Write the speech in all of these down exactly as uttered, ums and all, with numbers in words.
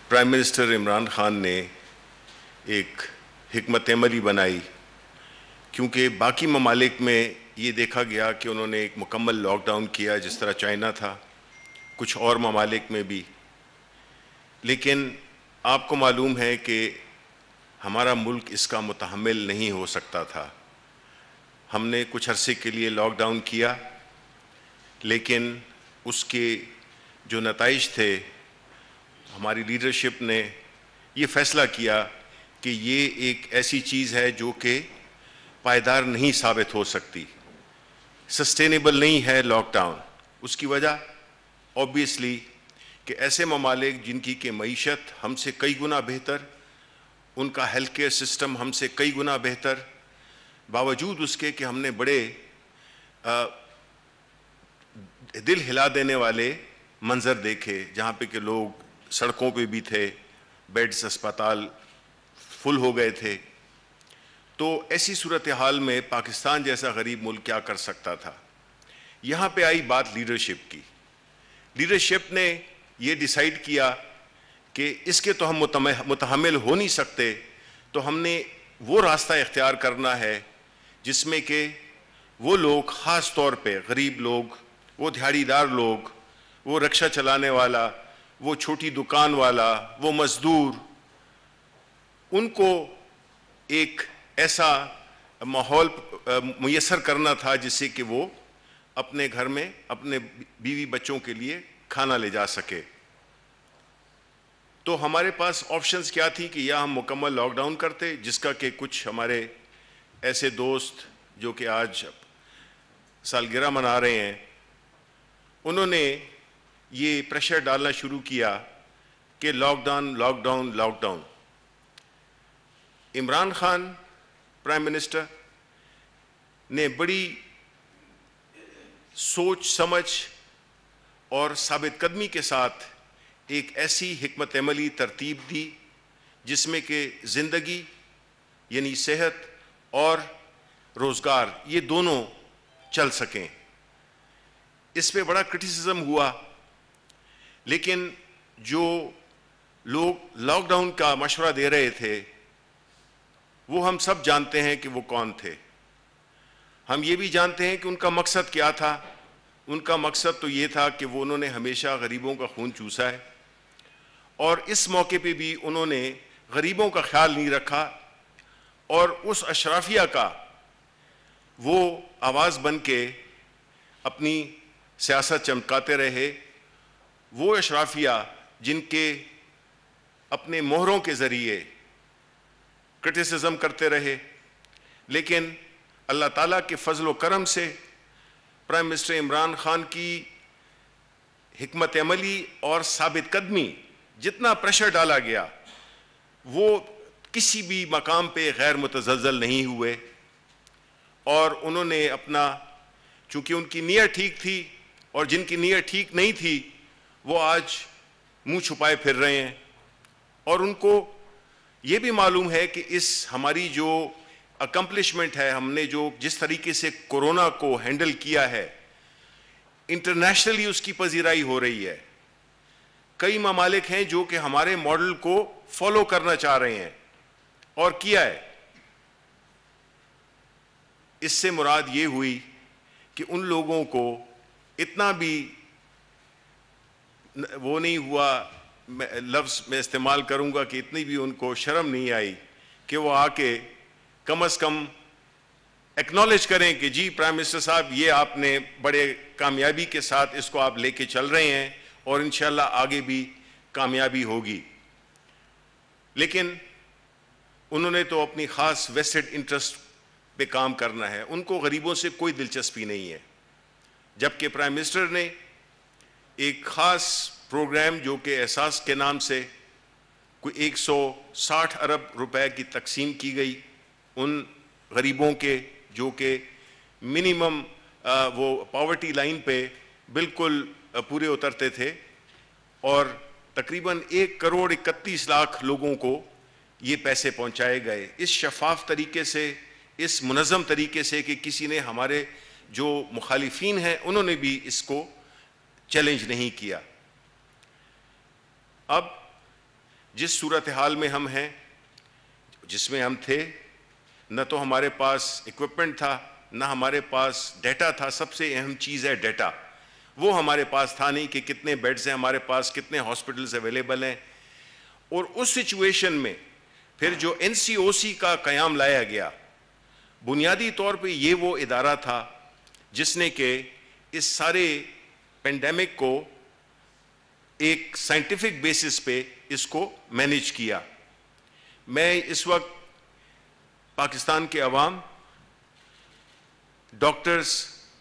Prime minister Imran Khan نے ایک حکمت عملی بنائی، کیونکہ باقی ممالک میں یہ دیکھا گیا کہ انہوں نے ایک مکمل لاک ڈاؤن کیا جس طرح چائنا تھا، کچھ اور ممالک میں بھی، لیکن آپ کو معلوم ہے کہ ہمارا ملک اس کا متحمل نہیں ہو سکتا تھا۔ ہم نے کچھ عرصے کے لیے لاک ڈاؤن کیا، لیکن اس کے جو نتائج تھے، ہماری لیڈرشپ نے یہ فیصلہ کیا کہ یہ ایک ایسی چیز ہے جو کہ پائیدار نہیں ثابت ہو سکتی، سسٹینیبل نہیں ہے لاک ڈاؤن۔ اس کی وجہ اوبیسلی کہ ایسے ممالک جن کی کہ معیشت ہم سے کئی گنا بہتر، ان کا ہیلتھ کیئر سسٹم ہم سے کئی گنا بہتر، باوجود اس کے کہ ہم نے بڑے دل ہلا دینے والے منظر دیکھے، جہاں پہ کہ لوگ سڑکوں پہ بھی تھے، بیڈز اسپتال فل ہو گئے تھے۔ تو ایسی صورتحال میں پاکستان جیسا غریب ملک کیا کر سکتا تھا؟ یہاں پہ آئی بات لیڈرشپ کی۔ لیڈرشپ نے یہ ڈیسائیڈ کیا کہ اس کے تو ہم متحمل ہو نہیں سکتے، تو ہم نے وہ راستہ اختیار کرنا ہے جس میں کہ وہ لوگ، خاص طور پہ غریب لوگ، وہ دھاڑی دار لوگ، وہ رکشہ چلانے والا، وہ چھوٹی دکان والا، وہ مزدور، ان کو ایک ایسا ماحول میسر کرنا تھا جس سے کہ وہ اپنے گھر میں اپنے بیوی بچوں کے لیے کھانا لے جا سکے۔ تو ہمارے پاس آپشنز کیا تھی کہ یا ہم مکمل لاک ڈاؤن کرتے، جس کا کہ کچھ ہمارے ایسے دوست جو کہ آج سالگرہ منا رہے ہیں، انہوں نے یہ پریشر ڈالنا شروع کیا کہ lockdown lockdown lockdown. Imran Khan prime minister نے بڑی سوچ سمجھ اور ثابت قدمی کے ساتھ ایک ایسی حکمت عملی ترتیب دی جس میں کہ زندگی یعنی صحت اور روزگار یہ دونوں چل سکیں۔ اس پہ بڑا کرٹیسزم ہوا، لیکن جو لوگ لاک ڈاؤن کا مشورہ دے رہے تھے وہ ہم سب جانتے ہیں کہ وہ کون تھے۔ ہم یہ بھی جانتے ہیں کہ ان کا مقصد کیا تھا۔ ان کا مقصد تو یہ تھا کہ وہ انہوں نے ہمیشہ غریبوں کا خون چوسا ہے، اور اس موقع پہ بھی انہوں نے غریبوں کا خیال نہیں رکھا، اور اس اشرافیہ کا وہ آواز بن کے اپنی سیاست چمکاتے رہے۔ وہ اشرافیہ جن کے اپنے مہروں کے ذریعے کرٹیسزم کرتے رہے، لیکن اللہ تعالیٰ کے فضل و کرم سے پرائم منسٹر عمران خان کی حکمت عملی اور ثابت قدمی، جتنا پریشر ڈالا گیا وہ کسی بھی مقام پہ غیر متزلزل نہیں ہوئے، اور انہوں نے اپنا، چونکہ ان کی نیت ٹھیک تھی، اور جن کی نیت ٹھیک نہیں تھی وہ آج منہ چھپائے پھر رہے ہیں۔ اور ان کو یہ بھی معلوم ہے کہ اس ہماری جو اکمپلشمنٹ ہے، ہم نے جو جس طریقے سے کورونا کو ہینڈل کیا ہے، انٹرنیشنلی اس کی پذیرائی ہو رہی ہے۔ کئی ممالک ہیں جو کہ ہمارے ماڈل کو فالو کرنا چاہ رہے ہیں، اور کیا ہے۔ اس سے مراد یہ ہوئی کہ ان لوگوں کو اتنا بھی وہ نہیں ہوا، لفظ میں استعمال کروں گا کہ اتنی بھی ان کو شرم نہیں آئی کہ وہ آ کے کم از کم ایکنالج کریں کہ جی پرائم منسٹر صاحب یہ آپ نے بڑے کامیابی کے ساتھ اس کو آپ لے کے چل رہے ہیں، اور انشاءاللہ آگے بھی کامیابی ہوگی۔ لیکن انہوں نے تو اپنی خاص ویسٹڈ انٹرسٹ پہ کام کرنا ہے، ان کو غریبوں سے کوئی دلچسپی نہیں ہے۔ جبکہ پرائم منسٹر نے ایک خاص پروگرام جو کہ احساس کے نام سے کوئی ایک سو ساٹھ ارب روپے کی تقسیم کی گئی ان غریبوں کے جو کہ منیمم وہ پاورٹی لائن پہ بالکل پورے اترتے تھے، اور تقریباً ایک کروڑ اکتیس لاکھ لوگوں کو یہ پیسے پہنچائے گئے اس شفاف طریقے سے، اس منظم طریقے سے کہ کسی نے، ہمارے جو مخالفین ہیں انہوں نے بھی اس کو چیلنج نہیں کیا۔ اب جس صورتحال میں ہم ہیں، جس میں ہم تھے، نہ تو ہمارے پاس ایکوپمنٹ تھا، نہ ہمارے پاس ڈیٹا تھا. سب سے اہم چیز ہے ڈیٹا. وہ ہمارے پاس تھا نہیں کہ کتنے بیڈز ہیں ہمارے پاس، کتنے ہاسپٹلز اویلیبل ہیں. اور اس سچویشن میں پھر جو این سی او سی کا قیام لایا گیا، بنیادی طور پہ یہ وہ ادارہ تھا جس نے کہ اس سارے پینڈیمک کو ایک سائنٹیفک بیسس پہ اس کو مینیج کیا. میں اس وقت پاکستان کے عوام، doctors,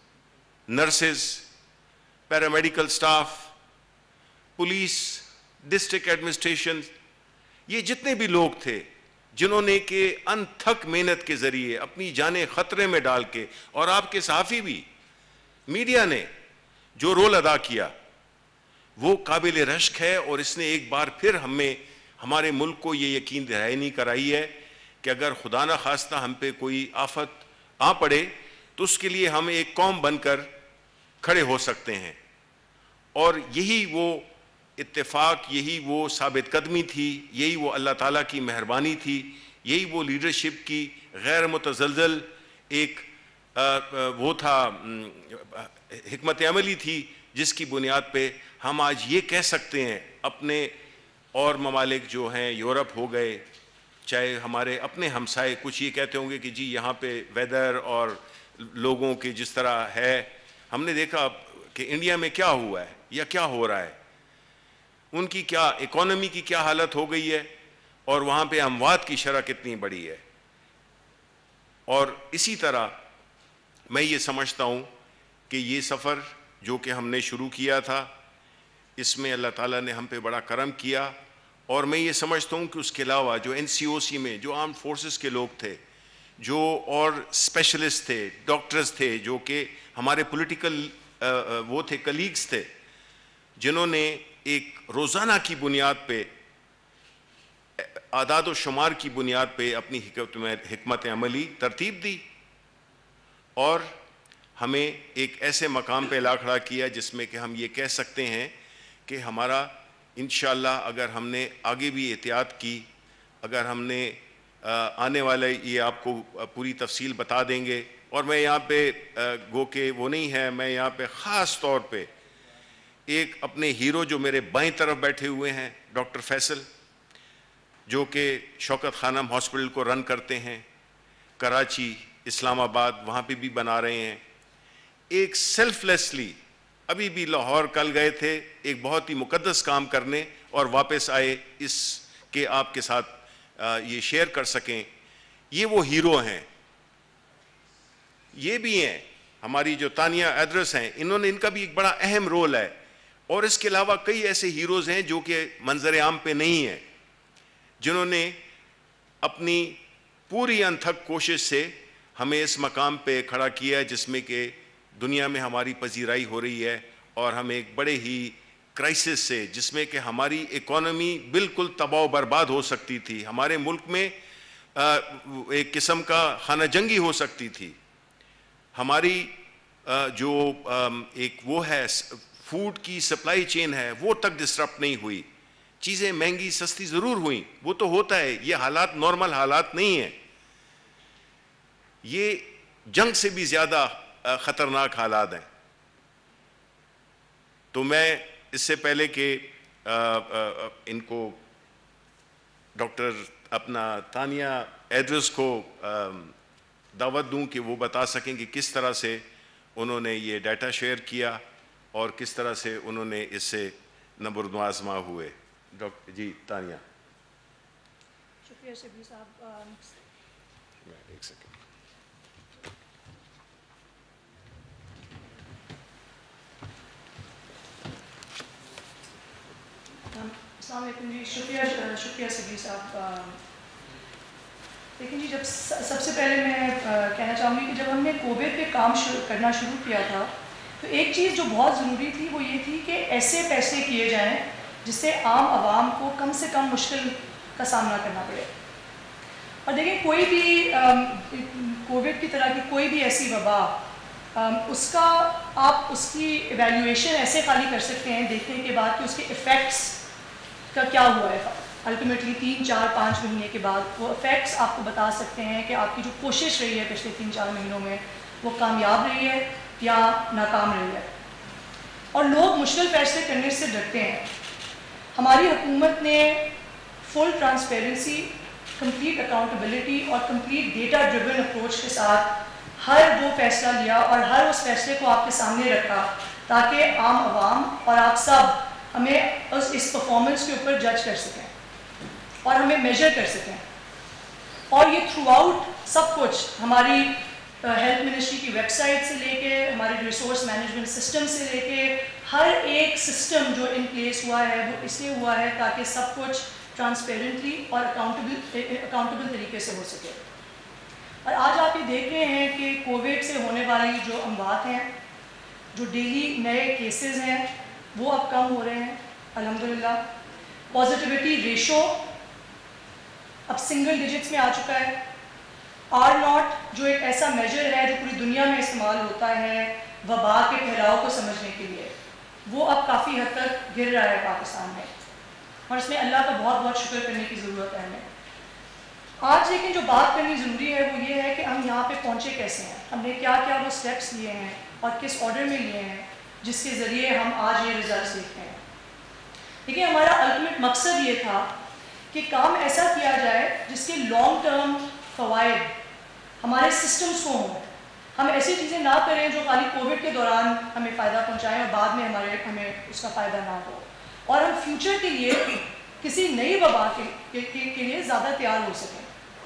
nurses, paramedical staff, police, district administration, یہ جتنے بھی لوگ تھے جنہوں نے کہ انتھک محنت کے ذریعے اپنی جانیں خطرے میں ڈال کے، اور آپ کے صحافی بھی، میڈیا نے جو رول ادا کیا وہ قابل رشک ہے. اور اس نے ایک بار پھر ہمیں، ہمارے ملک کو یہ یقین دہانی کرائی ہے کہ اگر خدا نہ خواستہ ہم پہ کوئی آفت آ پڑے تو اس کے لیے ہم ایک قوم بن کر کھڑے ہو سکتے ہیں. اور یہی وہ اتفاق، یہی وہ ثابت قدمی تھی، یہی وہ اللہ تعالیٰ کی مہربانی تھی، یہی وہ لیڈرشپ کی غیر متزلزل ایک وہ تھا، حکمت عملی تھی، جس کی بنیاد پہ ہم آج یہ کہہ سکتے ہیں. اپنے اور ممالک جو ہیں، یورپ ہو گئے، چاہے ہمارے اپنے ہمسائے، کچھ یہ کہتے ہوں گے کہ جی یہاں پہ ویدر اور لوگوں کے جس طرح ہے، ہم نے دیکھا کہ انڈیا میں کیا ہوا ہے یا کیا ہو رہا ہے، ان کی کیا اکانومی کی کیا حالت ہو گئی ہے، اور وہاں پہ اموات کی شرح کتنی بڑی ہے. اور اسی طرح میں یہ سمجھتا ہوں کہ یہ سفر جو کہ ہم نے شروع کیا تھا، اس میں اللہ تعالیٰ نے ہم پہ بڑا کرم کیا. اور میں یہ سمجھتا ہوں کہ اس کے علاوہ جو این سی او سی میں جو آرمڈ فورسز کے لوگ تھے، جو اور اسپیشلسٹ تھے، ڈاکٹرز تھے، جو کہ ہمارے پولیٹیکل وہ تھے، کلیگز تھے، جنہوں نے ایک روزانہ کی بنیاد پہ، اعداد و شمار کی بنیاد پہ اپنی حکمت عملی ترتیب دی اور ہمیں ایک ایسے مقام پہ لا کھڑا کیا جس میں کہ ہم یہ کہہ سکتے ہیں کہ ہمارا انشاءاللہ اگر ہم نے آگے بھی احتیاط کی، اگر ہم نے آنے والے یہ آپ کو پوری تفصیل بتا دیں گے. اور میں یہاں پہ گو کہ وہ نہیں ہے، میں یہاں پہ خاص طور پہ ایک اپنے ہیرو جو میرے بائیں طرف بیٹھے ہوئے ہیں، ڈاکٹر فیصل، جو کہ شوکت خانم ہاسپٹل کو رن کرتے ہیں، کراچی، اسلام آباد، وہاں پہ بھی بنا رہے ہیں. ایک سیلف لیسلی ابھی بھی لاہور کل گئے تھے ایک بہت ہی مقدس کام کرنے، اور واپس آئے اس کے آپ کے ساتھ یہ شیئر کر سکیں. یہ وہ ہیرو ہیں. یہ بھی ہیں ہماری جو تانیہ ایڈرس ہیں، انہوں نے، ان کا بھی ایک بڑا اہم رول ہے. اور اس کے علاوہ کئی ایسے ہیروز ہیں جو کہ منظر عام پہ نہیں ہیں، جنہوں نے اپنی پوری انتھک کوشش سے ہمیں اس مقام پہ کھڑا کیا جس میں کہ دنیا میں ہماری پذیرائی ہو رہی ہے. اور ہم ایک بڑے ہی کرائسس سے، جس میں کہ ہماری اکانومی بالکل تباہ و برباد ہو سکتی تھی، ہمارے ملک میں ایک قسم کا خانہ جنگی ہو سکتی تھی، ہماری جو ایک وہ ہے فوڈ کی سپلائی چین ہے وہ تک ڈسٹرپٹ نہیں ہوئی. چیزیں مہنگی سستی ضرور ہوئیں، وہ تو ہوتا ہے، یہ حالات نارمل حالات نہیں ہیں، یہ جنگ سے بھی زیادہ خطرناک حالات ہیں. تو میں اس سے پہلے کہ ان کو ڈاکٹر اپنا تانیہ ایڈرس کو دعوت دوں کہ وہ بتا سکیں کہ کس طرح سے انہوں نے یہ ڈیٹا شیئر کیا اور کس طرح سے انہوں نے اس سے نبرد آزما ہوئے. ڈاکٹر جی تانیہ. شکریہ شبیر صاحب. ایک سیکنڈ. السلام علیکم جی. شکریہ شکریہ شبیر صاحب. لیکن جی جب سب سے پہلے میں کہنا چاہوں گی کہ جب ہم نے کووڈ پہ کام شروع کرنا شروع کیا تھا تو ایک چیز جو بہت ضروری تھی وہ یہ تھی کہ ایسے فیصلے کیے جائیں جس سے عام عوام کو کم سے کم مشکل کا سامنا کرنا پڑے. اور دیکھیں کوئی بھی کووڈ کی طرح کی کوئی بھی ایسی وبا، اس کا آپ اس کی ایویلیویشن ایسے خالی کر سکتے ہیں دیکھنے کے بعد کہ اس کے ایفیکٹس کا کیا ہوا ہے الٹیمیٹلی تین چار پانچ مہینے کے بعد وہ افیکٹس آپ کو بتا سکتے ہیں کہ آپ کی جو کوشش رہی ہے پچھلے تین چار مہینوں میں وہ کامیاب رہی ہے یا ناکام رہی ہے. اور لوگ مشکل فیصلے کرنے سے ڈرتے ہیں. ہماری حکومت نے فل ٹرانسپیرنسی، کمپلیٹ اکاؤنٹیبلٹی اور کمپلیٹ ڈیٹا ڈریون اپروچ کے ساتھ ہر وہ فیصلہ لیا اور ہر اس فیصلے کو آپ کے سامنے رکھا تاکہ عام عوام اور آپ سب ہمیں اس اس پرفارمنس کے اوپر جج کر سکیں اور ہمیں میجر کر سکیں. اور یہ تھرو آؤٹ سب کچھ ہماری ہیلتھ منسٹری کی ویب سائٹ سے لے کے ہمارے ریسورس مینجمنٹ سسٹم سے لے کے ہر ایک سسٹم جو ان پلیس ہوا ہے وہ اس لیے ہوا ہے تاکہ سب کچھ ٹرانسپیرنٹلی اور اکاؤنٹیبل اکاؤنٹیبل طریقے سے ہو سکے. اور آج آپ یہ دیکھ رہے ہیں کہ کووڈ سے ہونے والی جو اموات ہیں، جو ڈیلی نئے کیسز ہیں، وہ اب کم ہو رہے ہیں الحمدللہ. پازیٹیوٹی ریشو اب سنگل ڈیجٹس میں آ چکا ہے. آر ناٹ جو ایک ایسا میجر ہے جو پوری دنیا میں استعمال ہوتا ہے وبا کے پھیلاؤ کو سمجھنے کے لیے، وہ اب کافی حد تک گر رہا ہے پاکستان میں، اور اس میں اللہ کا بہت بہت شکر کرنے کی ضرورت ہے ہمیں. آج لیکن جو بات کرنی ضروری ہے وہ یہ ہے کہ ہم یہاں پہ پہنچے کیسے ہیں، ہم نے کیا کیا وہ سٹیپس لیے ہیں اور کس آرڈر میں لیے ہیں جس کے ذریعے ہم آج یہ ریزلٹس دیکھتے ہیں. دیکھیے ہمارا الٹیمیٹ مقصد یہ تھا کہ کام ایسا کیا جائے جس کے لانگ ٹرم فوائد ہمارے سسٹمز کو ہوں. ہم ایسی چیزیں نہ کریں جو خالی کووڈ کے دوران ہمیں فائدہ پہنچائیں اور بعد میں ہمارے ہمیں اس کا فائدہ نہ ہو، اور ہم فیوچر کے لیے کسی نئی وبا کے کے لیے زیادہ تیار ہو سکیں.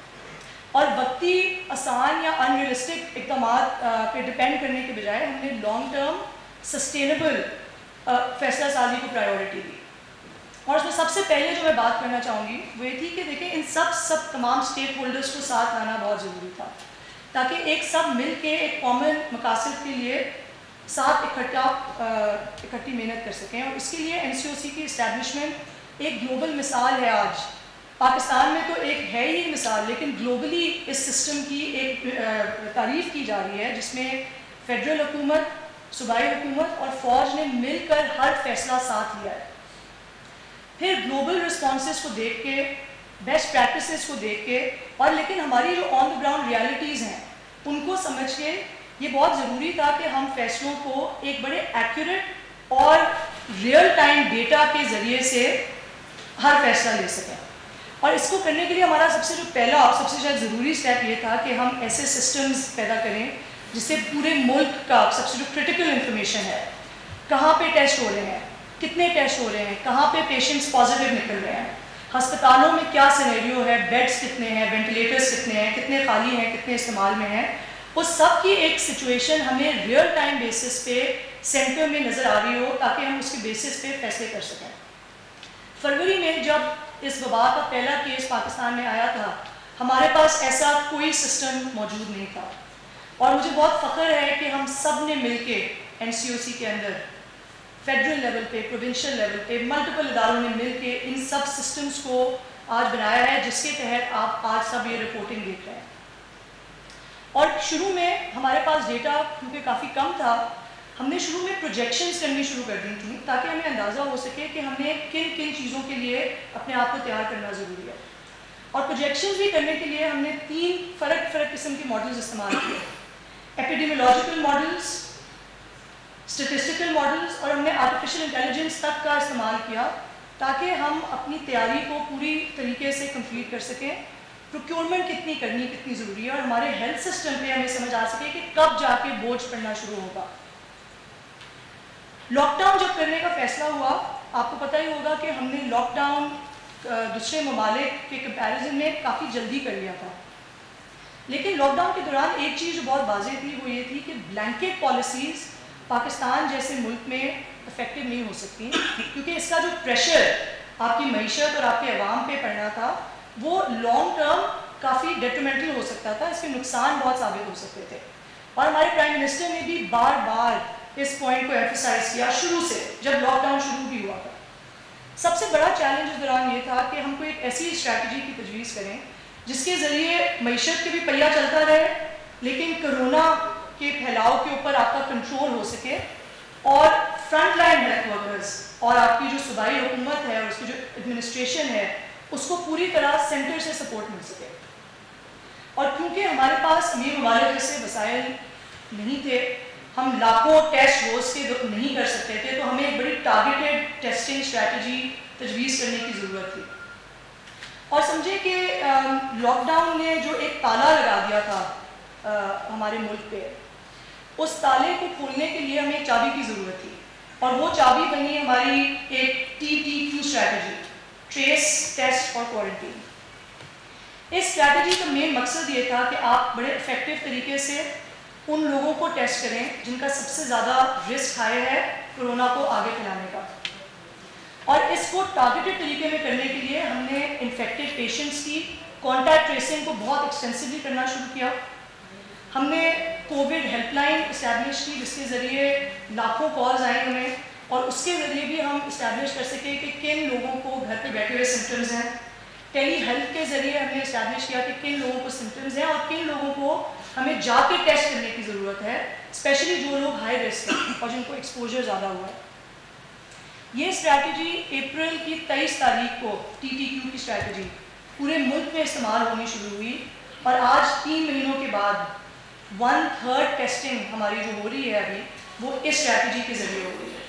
اور وقتی آسان یا ان ریئلسٹک اقدامات پہ ڈپینڈ کرنے کے بجائے ہم نے لانگ ٹرم سسٹینیبل فیصلہ سازی کو پرائیورٹی دی. اور اس میں سب سے پہلے جو میں بات کرنا چاہوں گی وہ یہ تھی کہ دیکھیں ان سب سب تمام اسٹیک ہولڈرس کو ساتھ لانا بہت ضروری تھا تاکہ ایک سب مل کے ایک کامن مقاصد کے لیے ساتھ اکٹھا اکٹھی محنت کر سکیں. اور اس کے لیے این سی او سی کی اسٹیبلشمنٹ ایک گلوبل مثال ہے. آج پاکستان میں تو ایک ہے ہی مثال، لیکن گلوبلی اس سسٹم کی ایک تعریف کی جا رہی ہے جس میں فیڈرل حکومت، صوبائی حکومت اور فوج نے مل کر ہر فیصلہ ساتھ لیا ہے. پھر گلوبل رسپانسز کو دیکھ کے، بیسٹ پریکٹسز کو دیکھ کے، اور لیکن ہماری جو آن دا گراؤنڈ ریالٹیز ہیں ان کو سمجھ کے یہ بہت ضروری تھا کہ ہم فیصلوں کو ایک بڑے ایکوریٹ اور ریئل ٹائم ڈیٹا کے ذریعے سے ہر فیصلہ لے سکیں. اور اس کو کرنے کے لیے ہمارا سب سے جو پہلا اور سب سے شاید ضروری اسٹیپ یہ تھا کہ ہم ایسے سسٹمز پیدا کریں جس سے پورے ملک کا سب سے جو کرٹیکل انفارمیشن ہے، کہاں پہ ٹیسٹ ہو رہے ہیں، کتنے ٹیسٹ ہو رہے ہیں، کہاں پہ پیشنٹس پازیٹیو نکل رہے ہیں، ہسپتالوں میں کیا سینیریو ہے، بیڈس کتنے ہیں، وینٹیلیٹرس کتنے ہیں، کتنے خالی ہیں، کتنے استعمال میں ہیں، اس سب کی ایک سچویشن ہمیں ریئل ٹائم بیسس پہ سینٹر میں نظر آ رہی ہو تاکہ ہم اس کے بیسس پہ فیصلے کر سکیں. فروری میں جب اس وبا کا پہلا کیس پاکستان میں آیا تھا ہمارے پاس ایسا کوئی سسٹم موجود نہیں تھا، اور مجھے بہت فخر ہے کہ ہم سب نے مل کے این سی او سی کے اندر فیڈرل لیول پہ، پروونشل لیول پہ ملٹیپل اداروں نے مل کے ان سب سسٹمز کو آج بنایا ہے جس کے تحت آپ آج سب یہ رپورٹنگ دیکھ رہے ہیں. اور شروع میں ہمارے پاس ڈیٹا کیونکہ کافی کم تھا، ہم نے شروع میں پروجیکشنز کرنی شروع کر دی تھیں تاکہ ہمیں اندازہ ہو سکے کہ ہم نے کن کن چیزوں کے لیے اپنے آپ کو تیار کرنا ضروری ہے. اور پروجیکشنز بھی کرنے کے لیے ہم نے تین فرق فرق قسم کے ماڈلز استعمال کیے: ایپیڈیمیولوجیکل ماڈلز، اسٹیٹسٹیکل ماڈلز، اور ہم نے آرٹیفیشیل انٹیلیجنس تک کا استعمال کیا تاکہ ہم اپنی تیاری کو پوری طریقے سے کمپلیٹ کر سکیں. پروکیورمنٹ کتنی کرنی کتنی ضروری ہے، اور ہمارے ہیلتھ سسٹم پہ ہمیں سمجھ آ سکے کہ کب جا کے بوجھ پڑنا شروع ہوگا. لاک ڈاؤن جب کرنے کا فیصلہ ہوا، آپ کو پتہ ہی ہوگا کہ ہم نے لاک ڈاؤن دوسرے ممالک کے کمپیریزن میں کافی جلدی کر لیا تھا. لیکن لاک ڈاؤن کے دوران ایک چیز جو بہت واضح تھی وہ یہ تھی کہ بلینکٹ پالیسیز پاکستان جیسے ملک میں افیکٹو نہیں ہو سکتی، کیونکہ اس کا جو پریشر آپ کی معیشت اور آپ کے عوام پہ پڑنا تھا وہ لانگ ٹرم کافی ڈیٹریمنٹل ہو سکتا تھا، اس کے نقصان بہت ثابت ہو سکتے تھے. اور ہمارے پرائم منسٹر نے بھی بار بار اس پوائنٹ کو ایمفسائز کیا شروع سے، جب لاک ڈاؤن شروع بھی ہوا تھا. سب سے بڑا چیلنج اس دوران یہ تھا کہ ہم کو ایک ایسی اسٹریٹجی کی تجویز کریں جس کے ذریعے معیشت کے بھی پہیہ چلتا رہے لیکن کرونا کے پھیلاؤ کے اوپر آپ کا کنٹرول ہو سکے، اور فرنٹ لائن ہیلتھ ورکرز اور آپ کی جو صوبائی حکومت ہے اور اس کی جو ایڈمنسٹریشن ہے اس کو پوری طرح سینٹر سے سپورٹ مل سکے. اور کیونکہ ہمارے پاس امیر ممالک جیسے وسائل نہیں تھے, ہم لاکھوں ٹیسٹ روز کے نہیں کر سکتے تھے, تو ہمیں ایک بڑی ٹارگیٹڈ ٹیسٹنگ اسٹریٹجی تجویز کرنے کی ضرورت تھی. اور سمجھے کہ لاک ڈاؤن نے جو ایک تالا لگا دیا تھا ہمارے ملک پہ, اس تالے کو کھولنے کے لیے ہمیں ایک چابی کی ضرورت تھی, اور وہ چابی بنی ہماری ایک T T Q strategy, trace, test اور کوارنٹین. اس اسٹریٹجی کا مین مقصد یہ تھا کہ آپ بڑے افیکٹو طریقے سے ان لوگوں کو ٹیسٹ کریں جن کا سب سے زیادہ رسک ہائی ہے کرونا کو آگے پھیلانے کا. اور اس کو ٹارگیٹڈ طریقے میں کرنے کے لیے ہم نے انفیکٹڈ پیشنٹس کی کانٹیکٹ ٹریسنگ کو بہت ایکسٹینسولی کرنا شروع کیا. ہم نے کووڈ ہیلپ لائن اسٹیبلش کی جس کے ذریعے لاکھوں کالز آئیں ہمیں, اور اس کے ذریعے بھی ہم اسٹیبلش کر سکیں کہ کن لوگوں کو گھر پہ بیٹھے ہوئے سمٹمز ہیں. ٹیلی ہیلتھ کے ذریعے ہم نے اسٹیبلش کیا کہ کن لوگوں کو سمٹمز ہیں اور کن لوگوں کو ہمیں جا کے ٹیسٹ کرنے کی ضرورت ہے, اسپیشلی جو لوگ ہائی رسک ہیں اور جن کو ایکسپوجر زیادہ ہوا ہے. یہ اسٹریٹجی اپریل کی تیئیس تاریخ کو ٹی ٹی کیو کی اسٹریٹجی پورے ملک میں استعمال ہونی شروع ہوئی, اور آج تین مہینوں کے بعد ون تھرڈ ٹیسٹنگ ہماری جو ہو رہی ہے ابھی وہ اس اسٹریٹجی کے ذریعے ہو رہی ہے.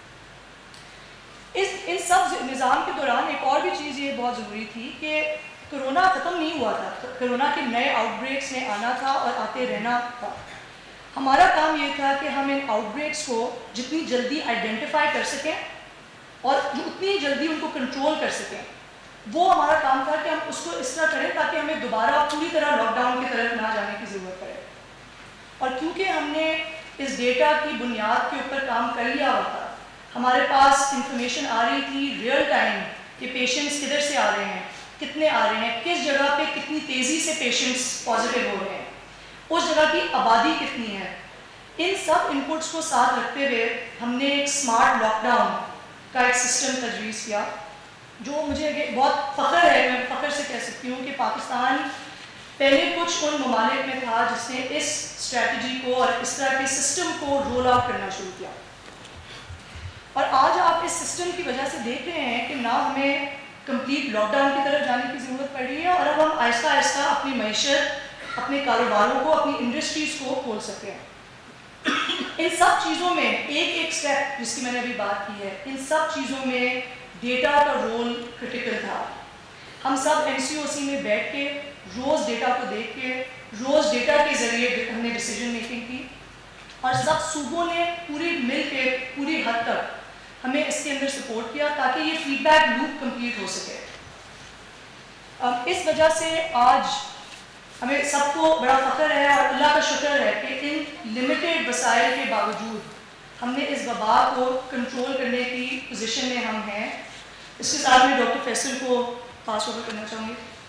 اس ان سب نظام کے دوران ایک اور بھی چیز یہ بہت ضروری تھی کہ کرونا ختم نہیں ہوا تھا, کرونا کے نئے آؤٹ بریکس نے آنا تھا اور آتے رہنا تھا. ہمارا کام یہ تھا کہ ہم ان آؤٹ بریکس کو جتنی جلدی آئیڈینٹیفائی کر سکیں اور اتنی جلدی ان کو کنٹرول کر سکیں. وہ ہمارا کام تھا کہ ہم اس کو اس طرح کریں تاکہ ہمیں دوبارہ پوری طرح لاک ڈاؤن کی طرف نہ جانے کی ضرورت پڑے. اور کیونکہ ہم نے اس ڈیٹا کی بنیاد کے اوپر کام کر لیا ہوا تھا, ہمارے پاس انفارمیشن آ رہی تھی ریئل ٹائم کہ پیشنٹس کدھر سے آ رہے ہیں, کتنے آ رہے ہیں, کس جگہ پہ کتنی تیزی سے پیشنٹس پازیٹیو ہو رہے ہیں, اس جگہ کی آبادی کتنی ہے. ان سب انپٹس کو ساتھ رکھتے ہوئے ہم نے ایک اسمارٹ لاک ڈاؤن کا ایک سسٹم تجویز کیا, جو مجھے بہت فخر ہے, میں فخر سے کہہ سکتی ہوں کہ پاکستان پہلے کچھ ان ممالک میں تھا جس نے اس اسٹریٹجی کو اور اس طرح کے سسٹم کو رول آؤٹ کرنا شروع کیا. اور آج آپ اس سسٹم کی وجہ سے دیکھ رہے ہیں کہ نہ ہمیں کمپلیٹ لاک ڈاؤن کی طرف جانے کی ضرورت پڑ رہی ہے, اور اب ہم آہستہ آہستہ اپنی معیشت, اپنے کاروباروں کو, اپنی انڈسٹریز کو کھول سکتے ہیں. ان سب چیزوں میں ایک ایک اسٹیپ جس کی میں نے ابھی بات کی ہے, ان سب چیزوں میں ڈیٹا کا رول کرٹیکل تھا. ہم سب این سی او سی میں بیٹھ کے روز ڈیٹا کو دیکھ کے روز ڈیٹا کے ذریعے ہم نے ڈیسیجن میکنگ کی, اور سب صوبوں نے پوری مل کے پوری حد تک ہمیں اس کے اندر سپورٹ کیا تاکہ یہ فیڈ بیک لوپ کمپلیٹ ہو سکے. اب اس وجہ سے آج ہمیں سب کو بڑا فخر ہے اور اللہ کا شکر ہے کہ ان لمیٹیڈ وسائل کے باوجود ہم نے اس وبا کو کنٹرول کرنے کی پوزیشن میں ہم ہیں. اس کے ساتھ میں ڈاکٹر فیصل کو پاس اوور کرنا چاہوں گی.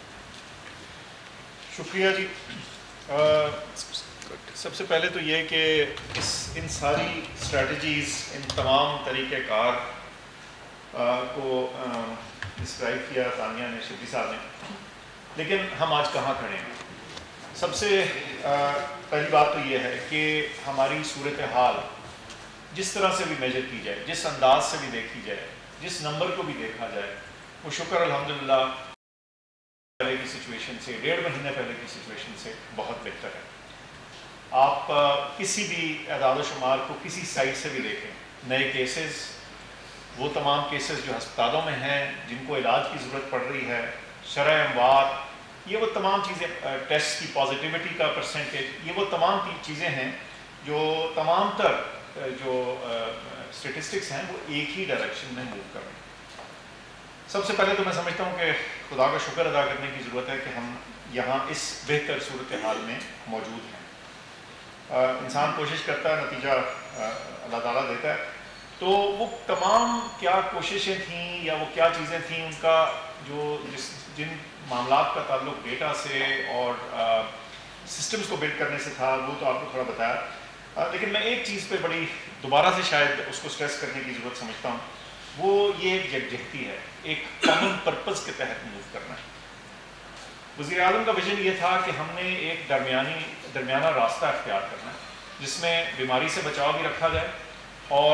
شکریہ جی. سب سے پہلے تو یہ کہ اس ان ساری اسٹریٹجیز, ان تمام طریقہ کار کو ڈسکرائب کیا ثانیہ نے, شبلی صاحب نے, لیکن ہم آج کہاں کھڑے ہیں. سب سے پہلی بات تو یہ ہے کہ ہماری صورتحال جس طرح سے بھی میجر کی جائے, جس انداز سے بھی دیکھی جائے, جس نمبر کو بھی دیکھا جائے, وہ شکر الحمدللہ پہلے کی سچویشن سے, ڈیڑھ مہینے پہلے کی سچویشن سے بہت بہتر ہے. آپ کسی بھی اعداد و شمار کو کسی سائٹ سے بھی دیکھیں, نئے کیسز, وہ تمام کیسز جو ہسپتالوں میں ہیں جن کو علاج کی ضرورت پڑ رہی ہے, شرح اموات, یہ وہ تمام چیزیں, ٹیسٹ کی پازیٹیوٹی کا پرسنٹیج, یہ وہ تمام چیزیں ہیں جو تمام تر جو اسٹیٹسٹکس ہیں وہ ایک ہی ڈائریکشن میں موو کر رہے ہیں. سب سے پہلے تو میں سمجھتا ہوں کہ خدا کا شکر ادا کرنے کی ضرورت ہے کہ ہم یہاں اس بہتر صورتحال میں موجود ہیں. انسان کوشش کرتا ہے, نتیجہ اللہ تعالیٰ دیتا ہے. تو وہ تمام کیا کوششیں تھیں یا وہ کیا چیزیں تھیں, ان کا جو جس جن معاملات کا تعلق ڈیٹا سے اور سسٹمز کو بلڈ کرنے سے تھا, وہ تو آپ کو تھوڑا بتایا. لیکن میں ایک چیز پہ بڑی دوبارہ سے شاید اس کو اسٹریس کرنے کی ضرورت سمجھتا ہوں, وہ یہ ایک یکجہتی ہے, ایک کامن پرپز کے تحت موو کرنا ہے. وزیر اعظم کا ویژن یہ تھا کہ ہم نے ایک درمیانی درمیانہ راستہ اختیار کرنا ہے جس میں بیماری سے بچاؤ بھی رکھا جائے اور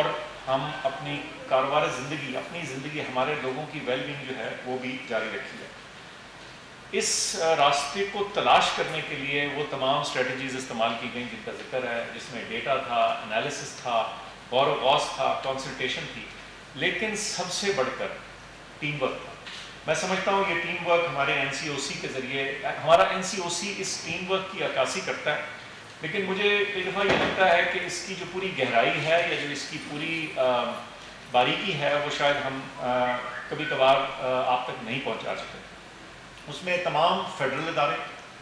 ہم اپنی کاروبار زندگی اپنی زندگی ہمارے لوگوں کی ویل بینگ جو ہے وہ بھی جاری رکھی ہے. اس راستے کو تلاش کرنے کے لیے وہ تمام اسٹریٹجیز استعمال کی گئیں جن کا ذکر ہے, جس میں ڈیٹا تھا, انالیسس تھا, غور و غوص تھا, کنسلٹیشن تھی, لیکن سب سے بڑھ کر ٹیم ورک تھا. میں سمجھتا ہوں یہ ٹیم ورک ہمارے این سی او سی کے ذریعے, ہمارا این سی او سی اس ٹیم ورک کی عکاسی کرتا ہے, لیکن مجھے کئی دفعہ یہ لگتا ہے کہ اس کی جو پوری گہرائی ہے یا جو اس کی پوری باریکی ہے وہ شاید ہم کبھی کبھار آپ تک نہیں پہنچا سکتے. اس میں تمام فیڈرل ادارے,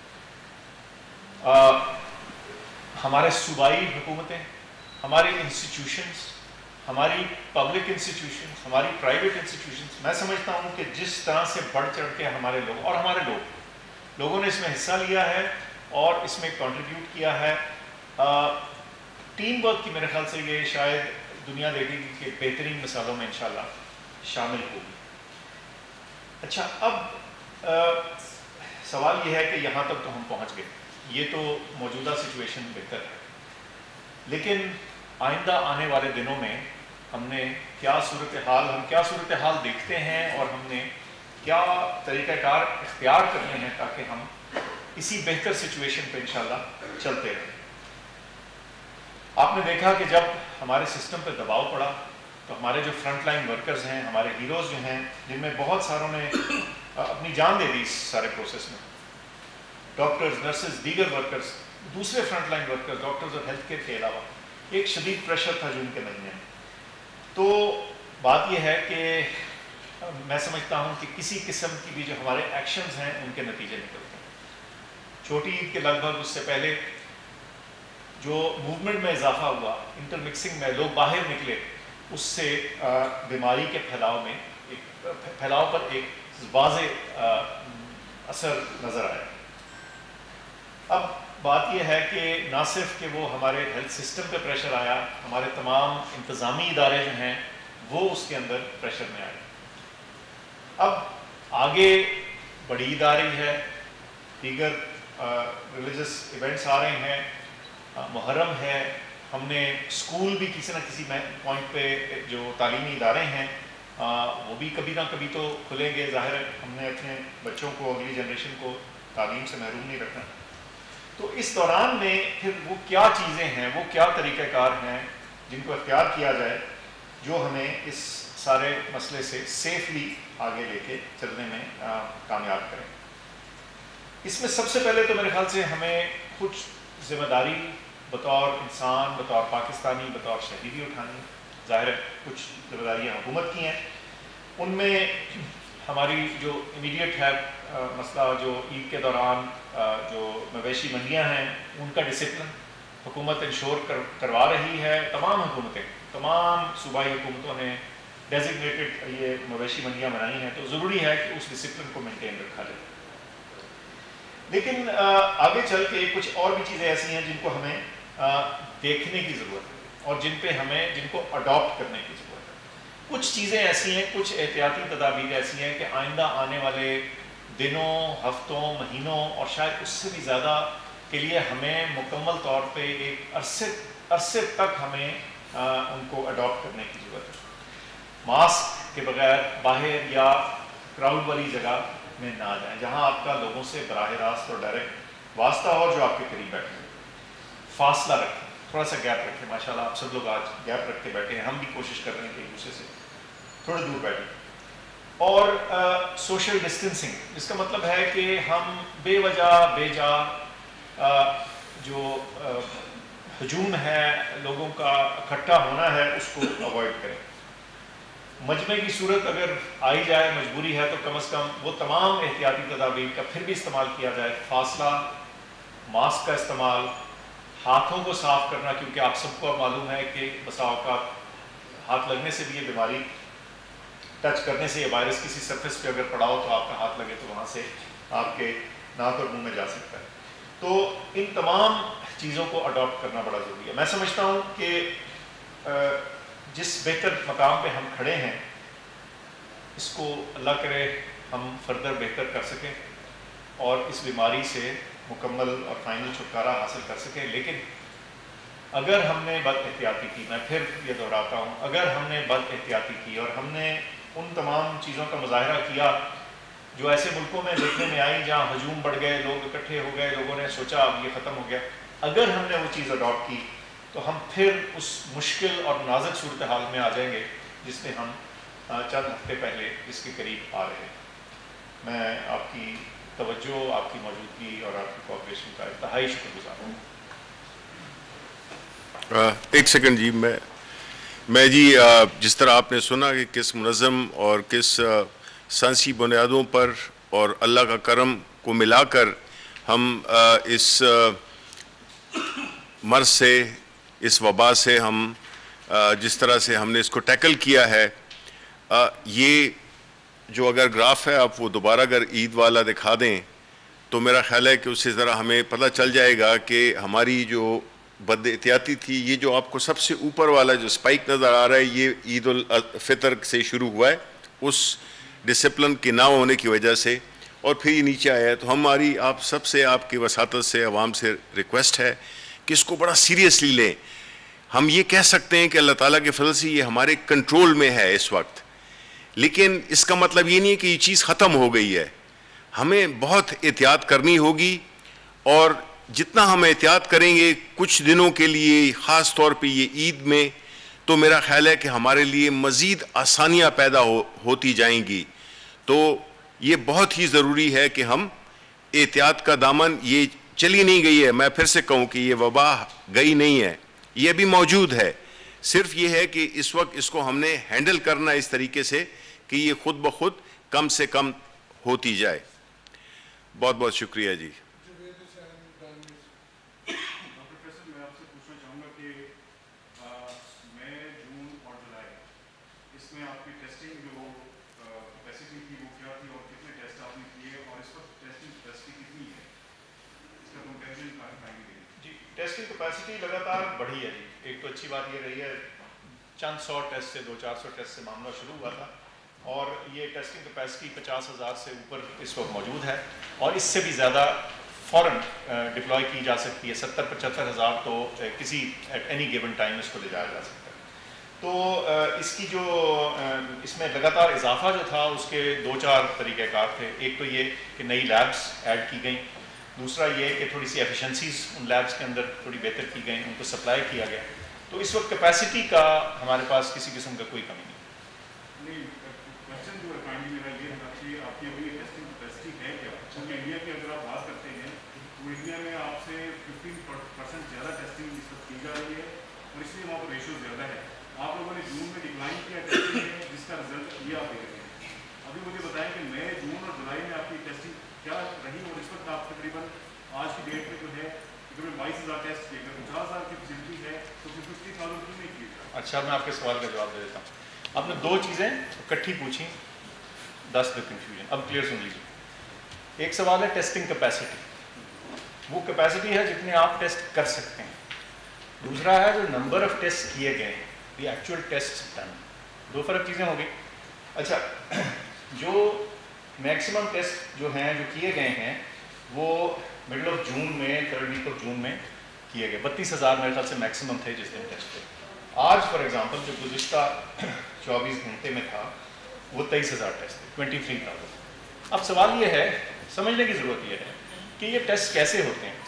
ہمارے صوبائی حکومتیں, ہماری انسٹیٹیوشنز, ہماری پبلک انسٹیٹیوشنز, ہماری پرائیویٹ انسٹیٹیوشنز, میں سمجھتا ہوں کہ جس طرح سے بڑھ چڑھ کے ہمارے لوگ اور ہمارے لوگ لوگوں نے اس میں حصہ لیا ہے اور اس میں کنٹریبیوٹ کیا ہے. ٹیم ورک کی میرے خیال سے یہ شاید دنیا دیکھے گی کہ بہترین مثالوں میں انشاءاللہ شامل ہوگی. اچھا, اب سوال یہ ہے کہ یہاں تک تو ہم پہنچ گئے, یہ تو موجودہ سچویشن بہتر ہے, لیکن آئندہ آنے والے دنوں میں ہم نے کیا صورتحال ہم کیا صورتحال دیکھتے ہیں اور ہم نے کیا طریقہ کار اختیار کرنے ہیں تاکہ ہم اسی بہتر سچویشن پہ انشاءاللہ چلتے رہیں. آپ نے دیکھا کہ جب ہمارے سسٹم پہ دباؤ پڑا تو ہمارے جو فرنٹ لائن ورکرز ہیں, ہمارے ہیروز جو ہیں, جن میں بہت ساروں نے اپنی جان دے دی اس سارے پروسیس میں, ڈاکٹرز, نرسز, دیگر ورکرز, دوسرے فرنٹ لائن ورکرز, ڈاکٹرز اور ہیلتھ کیئر کے علاوہ, ایک شدید پریشر تھا جو ان کے ذہن میں. تو بات یہ ہے کہ میں سمجھتا ہوں کہ کسی قسم کی بھی جو ہمارے ایکشنز ہیں ان کے نتیجے نکلتے ہیں. چھوٹی عید کے لگ بھگ اس سے پہلے جو موومنٹ میں اضافہ ہوا, انٹر مکسنگ میں لوگ باہر نکلے, اس سے بیماری کے پھیلاؤ میں ایک پھیلاؤ پر ایک واضح اثر نظر آیا. اب بات یہ ہے کہ نہ صرف کہ وہ ہمارے ہیلتھ سسٹم پہ پریشر آیا, ہمارے تمام انتظامی ادارے جو ہیں وہ اس کے اندر پریشر میں آئے. اب آگے بڑی عید آ رہی ہے, دیگر ریلیجس ایونٹس آ رہے ہیں, محرم ہے, ہم نے اسکول بھی کسی نہ کسی پوائنٹ پہ جو تعلیمی ادارے ہیں وہ بھی کبھی نہ کبھی تو کھلیں گے. ظاہر ہے ہم نے اپنے بچوں کو, اگلی جنریشن کو تعلیم سے محروم نہیں رکھنا. تو اس دوران میں پھر وہ کیا چیزیں ہیں, وہ کیا طریقہ کار ہیں جن کو اختیار کیا جائے جو ہمیں اس سارے مسئلے سے سیفلی آگے لے کے چلنے میں کامیاب کریں. اس میں سب سے پہلے تو میرے خیال سے ہمیں کچھ ذمہ داری بطور انسان, بطور پاکستانی, بطور شہری بھی اٹھانی. ظاہر ہے کچھ ذمہ داریاں حکومت کی ہیں, ان میں ہماری جو امیڈیٹ ہے مسئلہ جو عید کے دوران جو مویشی منڈیاں ہیں ان کا ڈسپلن حکومت انشور کر کروا رہی ہے. تمام حکومتیں, تمام صوبائی حکومتوں نے ڈیزگنیٹڈ یہ مویشی منڈیاں بنائی ہیں, تو ضروری ہے کہ اس ڈسپلن کو مینٹین رکھا جائے. لیکن آگے چل کے کچھ اور بھی چیزیں ایسی ہیں جن کو ہمیں دیکھنے کی ضرورت ہے اور جن پہ ہمیں جن کو اڈاپٹ کرنے کی ضرورت ہے. کچھ چیزیں ایسی ہیں, کچھ احتیاطی تدابیر ایسی ہیں کہ آئندہ آنے والے دنوں, ہفتوں, مہینوں اور شاید اس سے بھی زیادہ کے لیے ہمیں مکمل طور پہ ایک عرصے عرصے تک ہمیں ان کو اڈاپٹ کرنے کی ضرورت ہے. ماسک کے بغیر باہر یا کراؤڈ والی جگہ میں نہ جائیں جہاں آپ کا لوگوں سے براہ راست اور ڈائریکٹ واسطہ ہو جو آپ کے قریب بیٹھے. فاصلہ رکھیں, تھوڑا سا گیپ رکھیں. ماشاءاللہ آپ سب لوگ آج گیپ رکھ کے بیٹھے ہیں, ہم بھی کوشش کر رہے ہیں کہ ایک دوسرے سے تھوڑے دور بیٹھیں. اور سوشل ڈسٹینسنگ, جس کا مطلب ہے کہ ہم بے وجہ بے جا جو ہجوم ہے, لوگوں کا اکٹھا ہونا ہے, اس کو اوائڈ کریں. مجمع کی صورت اگر آئی جائے, مجبوری ہے, تو کم از کم وہ تمام احتیاطی تدابیر کا پھر بھی استعمال کیا جائے. فاصلہ, ماسک کا استعمال, ہاتھوں کو صاف کرنا, کیونکہ آپ سب کو معلوم ہے کہ بسا اوقات ہاتھ لگنے سے بھی یہ بیماری, ٹچ کرنے سے یہ وائرس کسی سرفیس پہ اگر پڑا ہو تو آپ کا ہاتھ لگے تو وہاں سے آپ کے ناک اور منہ میں جا سکتا ہے. تو ان تمام چیزوں کو اڈاپٹ کرنا بڑا ضروری ہے. میں سمجھتا ہوں کہ جس بہتر مقام پہ ہم کھڑے ہیں اس کو اللہ کرے ہم فردر بہتر کر سکیں اور اس بیماری سے مکمل اور فائنل چھٹکارا حاصل کر سکیں. لیکن اگر ہم نے بد احتیاطی کی، میں پھر یہ دہراتا ہوں، اگر ہم نے بد احتیاطی کی اور ہم نے ان تمام چیزوں کا مظاہرہ کیا جو ایسے ملکوں میں دیکھنے میں آئی جہاں ہجوم بڑھ گئے، لوگ اکٹھے ہو گئے، لوگوں نے سوچا اب یہ ختم ہو گیا، اگر ہم نے وہ چیز اڈاپٹ کی تو ہم پھر اس مشکل اور نازک صورتحال میں آ جائیں گے جس میں ہم چند ہفتے پہلے اس کے قریب آ رہے ہیں۔ میں آپ کی توجہ، آپ کی موجودگی اور آپ کی کوآپریشن کا انتہائی شکر گزار ہوں۔ ایک سیکنڈ جی، میں میں جی جس طرح آپ نے سنا کہ کس منظم اور کس سائنسی بنیادوں پر اور اللہ کا کرم کو ملا کر ہم اس مرض سے، اس وبا سے ہم جس طرح سے ہم نے اس کو ٹیکل کیا ہے، یہ جو اگر گراف ہے آپ وہ دوبارہ اگر عید والا دکھا دیں تو میرا خیال ہے کہ اس سے ذرا ہمیں پتہ چل جائے گا کہ ہماری جو بد احتیاطی تھی، یہ جو آپ کو سب سے اوپر والا جو سپائک نظر آ رہا ہے، یہ عید الفطر سے شروع ہوا ہے اس ڈسپلن کے نہ ہونے کی وجہ سے، اور پھر یہ نیچے آیا ہے۔ تو ہماری آپ سب سے، آپ کی وساطت سے، عوام سے ریکویسٹ ہے کہ اس کو بڑا سیریسلی لیں۔ ہم یہ کہہ سکتے ہیں کہ اللہ تعالیٰ کے فضل سے یہ ہمارے کنٹرول میں ہے اس وقت، لیکن اس کا مطلب یہ نہیں ہے کہ یہ چیز ختم ہو گئی ہے۔ ہمیں بہت احتیاط کرنی ہوگی، اور جتنا ہم احتیاط کریں گے کچھ دنوں کے لیے، خاص طور پہ یہ عید میں، تو میرا خیال ہے کہ ہمارے لیے مزید آسانیاں پیدا ہو ہوتی جائیں گی۔ تو یہ بہت ہی ضروری ہے کہ ہم احتیاط کا دامن، یہ چلی نہیں گئی ہے، میں پھر سے کہوں کہ یہ وبا گئی نہیں ہے، یہ بھی موجود ہے، صرف یہ ہے کہ اس وقت اس کو ہم نے ہینڈل کرنا اس طریقے سے کہ یہ خود بخود کم سے کم ہوتی جائے۔ بہت بہت شکریہ جی۔ ٹیسٹنگ کیپیسٹی لگاتار بڑھی ہے جی۔ ایک تو اچھی بات یہ رہی ہے، چند سو ٹیسٹ سے، دو چار سو ٹیسٹ سے معاملہ شروع ہوا تھا، اور یہ ٹیسٹنگ کیپیسٹی پچاس ہزار سے اوپر اس وقت موجود ہے، اور اس سے بھی زیادہ فوراً ڈپلوائے کی جا سکتی ہے۔ ستر پچہتر ہزار تو کسی ایٹ اینی گیون ٹائم اس کو لے جایا جا سکتا ہے۔ تو اس کی جو اس میں لگاتار اضافہ جو تھا اس کے دو چار طریقہ کار تھے۔ ایک تو یہ کہ نئی لیبس ایڈ کی گئیں، دوسرا یہ کہ تھوڑی سی ایفیشنسیز ان لیبس کے اندر تھوڑی بہتر کی گئیں، ان کو سپلائی کیا گیا۔ تو اس وقت کیپیسٹی کا ہمارے پاس کسی قسم کا کوئی کمی نہیں۔ انڈیا میں آپ سے ففٹین پرسینٹ زیادہ ٹیسٹنگ اس وقت کی جا رہی ہے، اور اس لیے وہاں پر ریشو زیادہ ہے۔ آپ لوگوں نے جون میں ڈکلائن کیا ٹیسٹنگ میں، جس کا رزلٹ یہ آپ دیکھ رہے ہیں۔ ابھی مجھے بتائیں کہ مئی، جون اور جولائی میں آپ کی ٹیسٹنگ کیا رہی، اور اس وقت آپ تقریباً آج کی ڈیٹ میں جو ہے تقریباً بائیس ہزار ٹیسٹ کیے، اگر پچاس ہزار کی فیسلٹی ہے تو پھر ففٹی تھاؤزینڈ کیوں نہیں کیے؟ اچھا، میں آپ کے سوال کا جواب دے دیتا ہوں۔ آپ نے دو چیزیں اکٹھی پوچھی، دس دا کنفیوژن، اب کلیئر سن لیجیے۔ ایک سوال ہے ٹیسٹنگ کیپیسٹی، وہ کیپیسٹی ہے جتنے آپ ٹیسٹ کر سکتے ہیں۔ دوسرا ہے جو نمبر آف ٹیسٹ کیے گئے ہیں، دی ایکچوئل ٹیسٹ ڈن، دو فرق چیزیں ہوں گی۔ اچھا، جو میکسیمم ٹیسٹ جو ہیں جو کیے گئے ہیں وہ مڈل آف جون میں، تھرڈ ویک آف جون میں کیے گئے، بتیس ہزار میرے خیال سے میکسیمم تھے جس دن ٹیسٹ تھے۔ آج فار ایگزامپل جو گزشتہ چوبیس گھنٹے میں تھا وہ تیئیس ہزار ٹیسٹ تھے، ٹوینٹی تھری تھاؤزینڈ۔ اب سوال یہ ہے، سمجھنے کی ضرورت یہ ہے کہ یہ ٹیسٹ کیسے ہوتے ہیں۔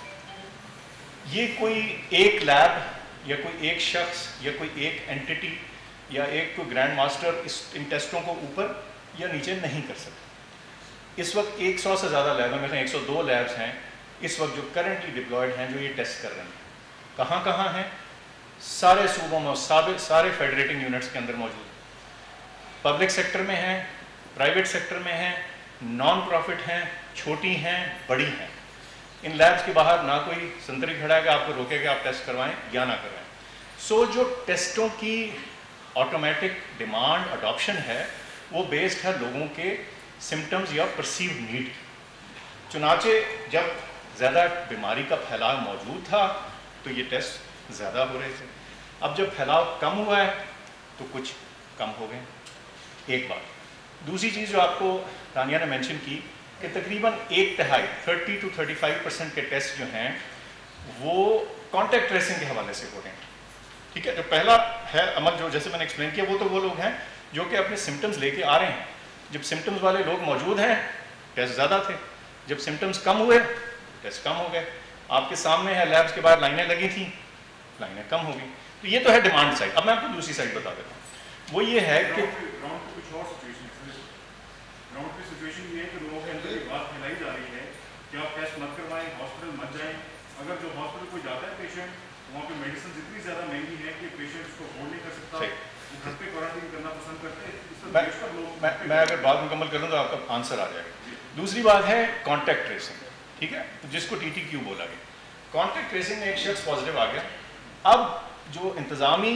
یہ کوئی ایک لیب یا کوئی ایک شخص یا کوئی ایک اینٹی یا ایک کوئی گرینڈ ماسٹر اس ان ٹیسٹوں کو اوپر یا نیچے نہیں کر سکتا۔ اس وقت ایک سو سے زیادہ لیب ہیں، میرے ایک سو دو لیبس ہیں اس وقت جو کرنٹلی ڈپلائڈ ہیں، جو یہ ٹیسٹ کر رہے ہیں۔ کہاں کہاں ہیں؟ سارے صوبوں میں، سارے فیڈریٹنگ یونٹس کے اندر موجود ہیں۔ پبلک سیکٹر میں ہیں، پرائیویٹ سیکٹر میں ہیں، نان پروفٹ ہیں، چھوٹی ہیں، بڑی ہیں۔ ان لیبس کے باہر نہ کوئی سنتری کھڑا ہے کہ آپ کو روکے کہ آپ ٹیسٹ کروائیں یا نہ کروائیں۔ سو جو ٹیسٹوں کی آٹومیٹک ڈیمانڈ اڈاپشن ہے وہ بیسڈ ہے لوگوں کے سمٹمز یا پرسیوڈ نیڈ۔ چنانچہ جب زیادہ بیماری کا پھیلاؤ موجود تھا تو یہ ٹیسٹ زیادہ ہو رہے تھے، اب جب پھیلاؤ کم ہوا ہے تو کچھ کم ہو گئے۔ ایک بات۔ دوسری چیز جو آپ کو تانیہ نے مینشن کی کہ تقریباً ایک تہائی thirty two thirty five percent کے ٹیسٹ جو ہیں وہ کانٹیکٹ ٹریسنگ کے حوالے سے ہو رہے ہیں. ٹھیک ہے, جو پہلا ہے عمل جو جیسے میں نے ایکسپلین کیا, وہ تو وہ لوگ ہیں جو کہ اپنے سمٹمز لے کے آ رہے ہیں. جب سمٹمز والے لوگ موجود ہیں ٹیسٹ زیادہ تھے, جب سمٹمز کم ہوئے ٹیسٹ کم ہو گئے. آپ کے سامنے ہے لیبس کے باہر لائنیں لگی تھیں, لائنیں کم ہو گئی. تو یہ تو ہے ڈیمانڈ سائڈ. اب میں آپ کو دوسری سائڈ بتا دیتا ہوں, وہ یہ ہے کہ گراؤنڈ پہ کچھ اور سچویشن ہے. گراؤنڈ پہ سچویشن یہ ہے کہ لوگوں کے اندر یہ بات پھیلائی جا رہی ہے کہ آپ ٹیسٹ مت کروائیں, ہاسپٹل مت جائیں. اگر جو ہاسپٹل کوئی جاتا ہے پیشنٹ, وہاں پہ میڈیسن اتنی زیادہ مہنگی ہے کہ پیشنٹ اس کو افورڈ نہیں کر سکتا, وہ گھر پہ کوارنٹائن کرنا پسند کرتے ہیں. میں اگر بات مکمل کروں تو آپ کا آنسر آ جائے گا. دوسری بات ہے کانٹیکٹ ٹریسنگ. ٹھیک ہے, جس کو ٹی ٹی کیو بولا گیا. کانٹیکٹ ٹریسنگ میں ایک شخص پازیٹیو آ گیا, اب جو انتظامی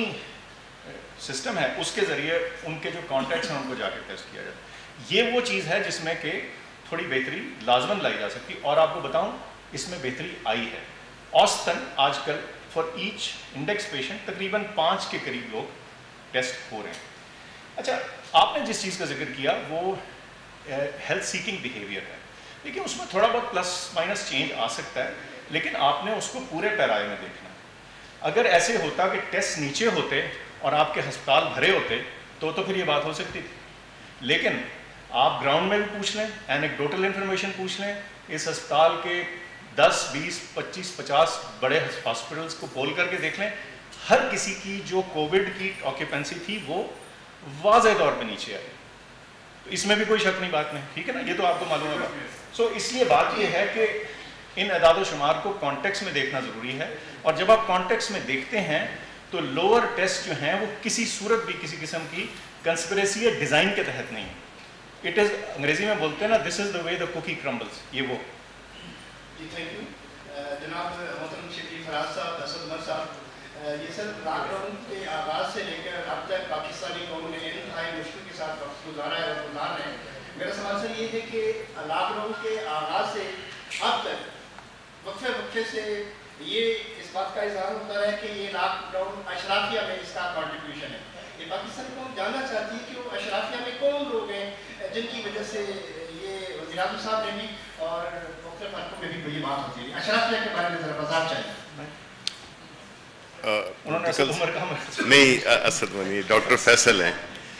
سسٹم ہے اس کے ذریعے ان کے جو کانٹیکٹس ہیں ان کو جا کے ٹیسٹ کیا جاتا ہے. یہ وہ چیز ہے جس میں کہ تھوڑی بہتری لازماً لائی جا سکتی. اور آپ کو بتاؤں اس میں بہتری آئی ہے. اوسطاً آج کل فار ایچ انڈیکس پیشنٹ تقریباً پانچ کے قریب لوگ ٹیسٹ ہو رہے ہیں. اچھا, آپ نے جس چیز کا ذکر کیا وہ ہیلتھ سیکنگ بیہیویئر ہے. لیکن اس میں تھوڑا بہت پلس مائنس چینج آ سکتا ہے, لیکن آپ نے اس کو پورے پیرائے میں دیکھنا. اگر ایسے ہوتا کہ ٹیسٹ نیچے ہوتے اور آپ کے ہسپتال بھرے ہوتے تو تو پھر یہ بات ہو سکتی تھی. لیکن آپ گراؤنڈ میں بھی پوچھ لیں, اینیکڈوٹل انفارمیشن پوچھ لیں, اس ہسپتال کے دس بیس پچیس پچاس بڑے ہاسپٹلس کو پول کر کے دیکھ لیں, ہر کسی کی جو کووڈ کی آکیوپینسی تھی وہ واضح طور پہ نیچے آئی. تو اس میں بھی کوئی شک نہیں, بات نہیں. ٹھیک ہے نا, یہ تو آپ کو معلوم ہوگا. سو اس لیے بات یہ ہے کہ ان اعداد و شمار کو کانٹیکس میں دیکھنا ضروری ہے. اور جب آپ کانٹیکس میں دیکھتے ہیں تو لوور ٹیسٹ جو ہیں وہ کسی صورت بھی کسی قسم کی کنسپریسی یا ڈیزائن کے تحت نہیں. اٹ از, انگریزی میں بولتے ہیں نا, دس از دا وے دا کوکی کرمبلز. یہ وہ. جی تھینک یو جناب محترم شفیع فراز صاحب, اسد عمر صاحب. یہ سر لاک ڈاؤن کے آغاز سے لے کر اب تک پاکستانی قوم نے انتہائی مشکل کے ساتھ وقت گزارا ہے اور گزار ہے. میرا سوال سر یہ ہے کہ لاک ڈاؤن کے آغاز سے اب تک وقفے وقفے سے یہ اس بات کا اظہار ہوتا رہا ہے کہ یہ لاک ڈاؤن اشرافیہ میں اس کا کنٹریبیوشن ہے. یہ پاکستانی قوم جاننا چاہتی ہے کہ وہ اشرافیہ میں کون لوگ ہیں جن کی وجہ سے یہ وزیر اعظم صاحب نے بھی اور مختلف حلقوں میں بھی کوئی بات ہوتی ہے. اشرافیہ کے بارے میں ذرا وضاحت چاہیے. نہیں, اسد منی ڈاکٹر فیصل ہیں.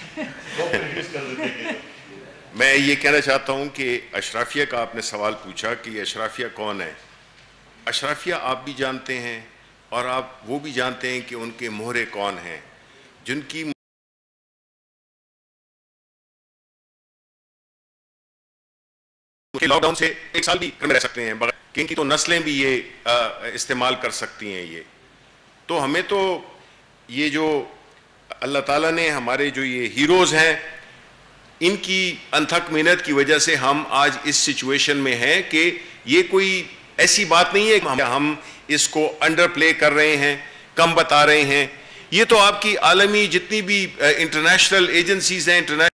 میں یہ کہنا چاہتا ہوں کہ اشرافیہ کا آپ نے سوال پوچھا کہ یہ اشرافیہ کون ہے. اشرافیہ آپ بھی جانتے ہیں اور آپ وہ بھی جانتے ہیں کہ ان کے مہرے کون ہیں, جن کی لاک ڈاؤن سے ایک سال بھی رہ سکتے ہیں, کہ ان کی تو نسلیں بھی یہ استعمال کر سکتی ہیں. یہ تو ہمیں تو یہ جو اللہ تعالیٰ نے ہمارے جو یہ ہیروز ہیں ان کی انتھک محنت کی وجہ سے ہم آج اس سچویشن میں ہیں کہ یہ کوئی ایسی بات نہیں ہے کہ ہم اس کو انڈر پلے کر رہے ہیں, کم بتا رہے ہیں. یہ تو آپ کی عالمی جتنی بھی انٹرنیشنل ایجنسیز ہیں, انٹرنیشنل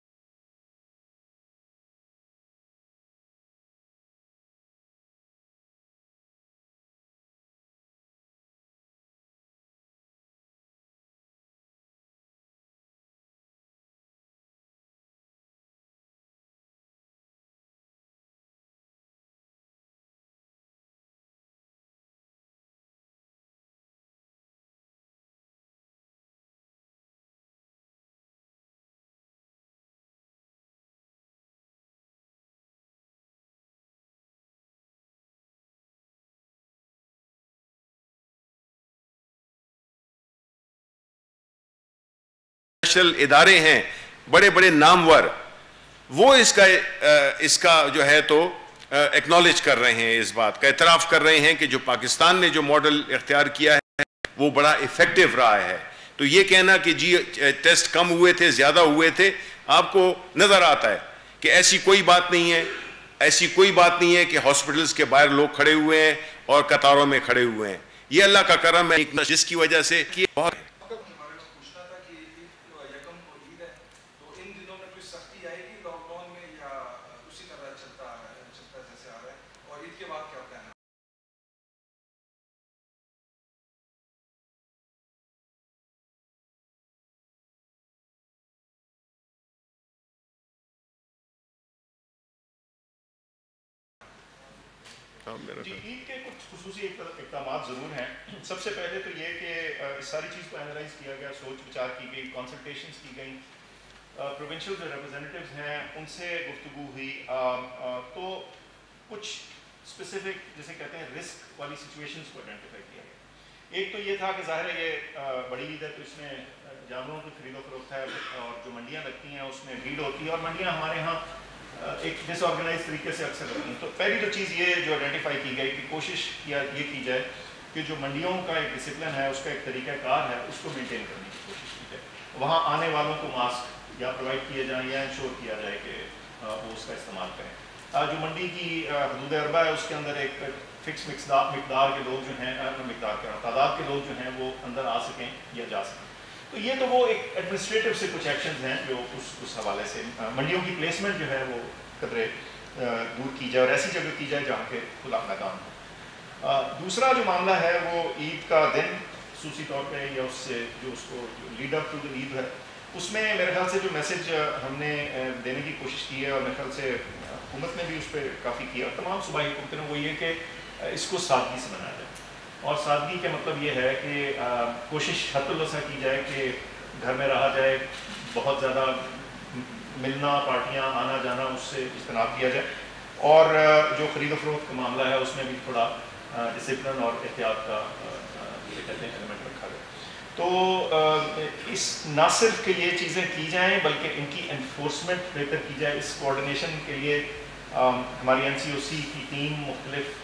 ادارے ہیں بڑے بڑے نامور, وہ اس کا اس کا جو ہے تو ایکنالج کر رہے ہیں, اس بات کا اعتراف کر رہے ہیں کہ جو پاکستان نے جو ماڈل اختیار کیا ہے وہ بڑا ایفیکٹو رہا ہے. تو یہ کہنا کہ جی ٹیسٹ کم ہوئے تھے, زیادہ ہوئے تھے, آپ کو نظر آتا ہے کہ ایسی کوئی بات نہیں ہے. ایسی کوئی بات نہیں ہے کہ ہاسپٹلس کے باہر لوگ کھڑے ہوئے ہیں اور قطاروں میں کھڑے ہوئے ہیں. یہ اللہ کا کرم ہے جس کی وجہ سے کہ بہت کام میرا جی عید کے کچھ خصوصی اقدامات ضرور ہیں. سب سے پہلے تو یہ کہ اس ساری چیز کو انالائز کیا گیا, سوچ بچار کی گئی, کنسلٹیشنز کی گئیں, پروونشل جو ریپرزینٹیوز ہیں ان سے گفتگو ہوئی, تو کچھ اسپیسیفک جیسے کہتے ہیں رسک والی سچویشنز کو آئیڈینٹیفائی کیا گیا. ایک تو یہ تھا کہ ظاہر ہے یہ بڑی عید ہے تو اس میں جانوروں کی خرید و فروخت ہے, اور جو منڈیاں لگتی ہیں اس میں بھیڑ ہوتی ہے, اور منڈیاں ہمارے ہاں ایک ڈس آرگنائز طریقے سے اکثر لگتی ہیں. تو پہلی تو چیز یہ جو آئیڈینٹیفائی کی گئی کہ کوشش کیا یہ کی جائے کہ جو منڈیوں کا ایک ڈسپلن ہے, اس کا ایک طریقہ کار ہے, اس کو مینٹین کرنے کی کوشش کی جائے. وہاں آنے والوں کو ماسک یا پرووائڈ کیے جائیں یا انشور کیا جائے کہ وہ اس کا استعمال کریں. جو منڈی کی حدود اربع ہے اس کے اندر ایک فکس مقدار کے لوگ جو ہیں, مقدار کے تعداد کے لوگ جو ہیں وہ اندر آ سکیں یا جا سکیں. تو یہ تو وہ ایک ایڈمنسٹریٹو سے کچھ ایکشنز ہیں جو اس اس حوالے سے منڈیوں کی پلیسمنٹ جو ہے وہ قدرے دور کی جائے اور ایسی جگہ کی جائے جہاں کے کھلا میدان ہو. دوسرا جو معاملہ ہے وہ عید کا دن خصوصی طور پہ یا اس سے جو اس کو لیڈ اپ ٹو دا عید ہے, اس میں میرے خیال سے جو میسج ہم نے دینے کی کوشش کی ہے, اور میرے خیال سے حکومت نے بھی اس پہ کافی کیا, اور تمام صوبائی حکومتوں نے, وہ یہ کہ اس کو سادگی سے منایا جائے. اور سادگی کا مطلب یہ ہے کہ کوشش حد الوسع کی جائے کہ گھر میں رہا جائے, بہت زیادہ ملنا, پارٹیاں, آنا جانا, اس سے اجتناب کیا جائے, اور جو خرید و فروخت کا معاملہ ہے اس میں بھی تھوڑا ڈسپلن اور احتیاط کا کہتے ہیں ایلیمنٹ رکھا جائے. تو اس نہ صرف کہ یہ چیزیں کی جائیں بلکہ ان کی انفورسمنٹ بہتر کی جائے. اس کوآرڈینیشن کے لیے ہماری این سی او سی کی ٹیم مختلف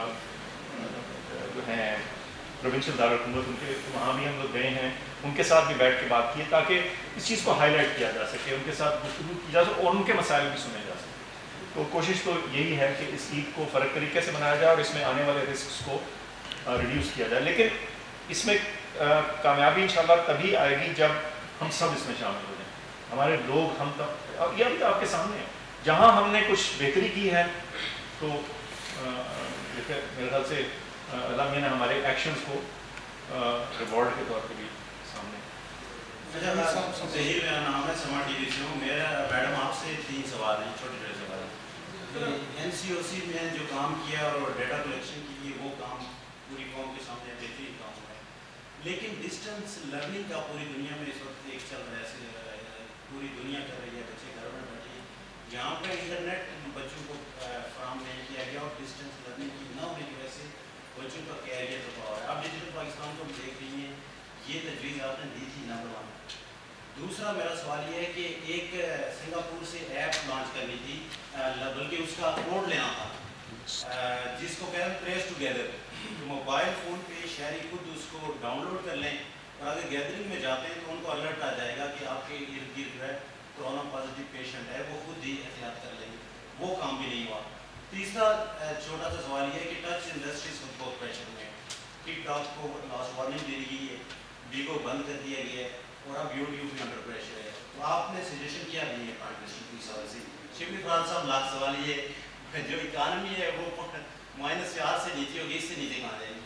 جو ہیں پروونشل دارالحکومت, ان کے وہاں بھی ہم لوگ گئے ہیں, ان کے ساتھ بھی بیٹھ کے بات کی ہے تاکہ اس چیز کو ہائی لائٹ کیا جا سکے, ان کے ساتھ گفتگو کی جا سکے اور ان کے مسائل بھی سنے جا سکے. تو کوشش تو یہی ہے کہ اس عید کو فرق طریقے سے منایا جائے اور اس میں آنے والے رسکس کو ریڈیوس کیا جائے. لیکن اس میں کامیابی انشاءاللہ تبھی آئے گی جب ہم سب اس میں شامل ہو جائیں, ہمارے لوگ, ہم تب, یہ ابھی آپ کے سامنے ہے, جہاں ہم نے کچھ بہتری کی ہے تو میرے خیال سے اللہ نے ہمارے ایکشنز کو ریوارڈ کے طور پہ بھی سامنے. ظہیر میرا نام ہے, سما ٹی وی سے ہوں. میرا میڈم آپ سے تین سوال ہیں, چھوٹے چھوٹے سوال. این سی او سی میں جو کام کیا اور ڈیٹا کلیکشن کی وہ کام پوری قوم کے سامنے بہترین کام ہوا ہے, لیکن ڈسٹینس لرننگ کا پوری دنیا میں اس وقت ایک چل رہا ہے, پوری دنیا کر رہی ہے, بچے گھر میں بیٹھے ہیں. جہاں پہ انٹرنیٹ بچوں کو فراہم نہیں کیا گیا اور ڈسٹینس لرننگ کی نہ ہونے کی وجہ سے بچوں کا کیریئر تباہ ہے. اب ڈیجیٹل پاکستان کو ہم دیکھ رہی ہیں, یہ تجویز آپ نے دی تھی نمبر ون. دوسرا میرا سوال یہ ہے کہ ایک سنگاپور سے ایپ لانچ کرنی تھی, بلکہ اس کا کوڈ لینا تھا جس کو کہتے ہیں ٹریس ٹوگیدر. موبائل فون پہ شہری خود اس کو ڈاؤن لوڈ کر لیں, اور اگر گیدرنگ میں جاتے ہیں تو ان کو الرٹ آ جائے گا کہ آپ کے ارد گرد جو ہے کورونا پازیٹیو پیشنٹ ہے, وہ خود ہی احتیاط کر لیں گے. وہ کام بھی نہیں ہوا. تیسرا چھوٹا سا سوال یہ ہے کہ ٹچ انڈسٹریز خود بہت پریشر میں ہے. ٹک ٹاک کو لاسٹ وارننگ دے دی گئی ہے, بیگو بند کر دیا گیا ہے, اور اب یوٹیوب بھی انڈر پریشر ہے. تو آپ نے سجیشن کیا دی ہے پارٹنرشپ کی حوالے سے؟ شبلی فرحان صاحب, لاکھ سوال یہ جو اکانومی ہے وہ مائنس چار سے نیچے ہوگی, اس سے نیچے کہاں جائے گی؟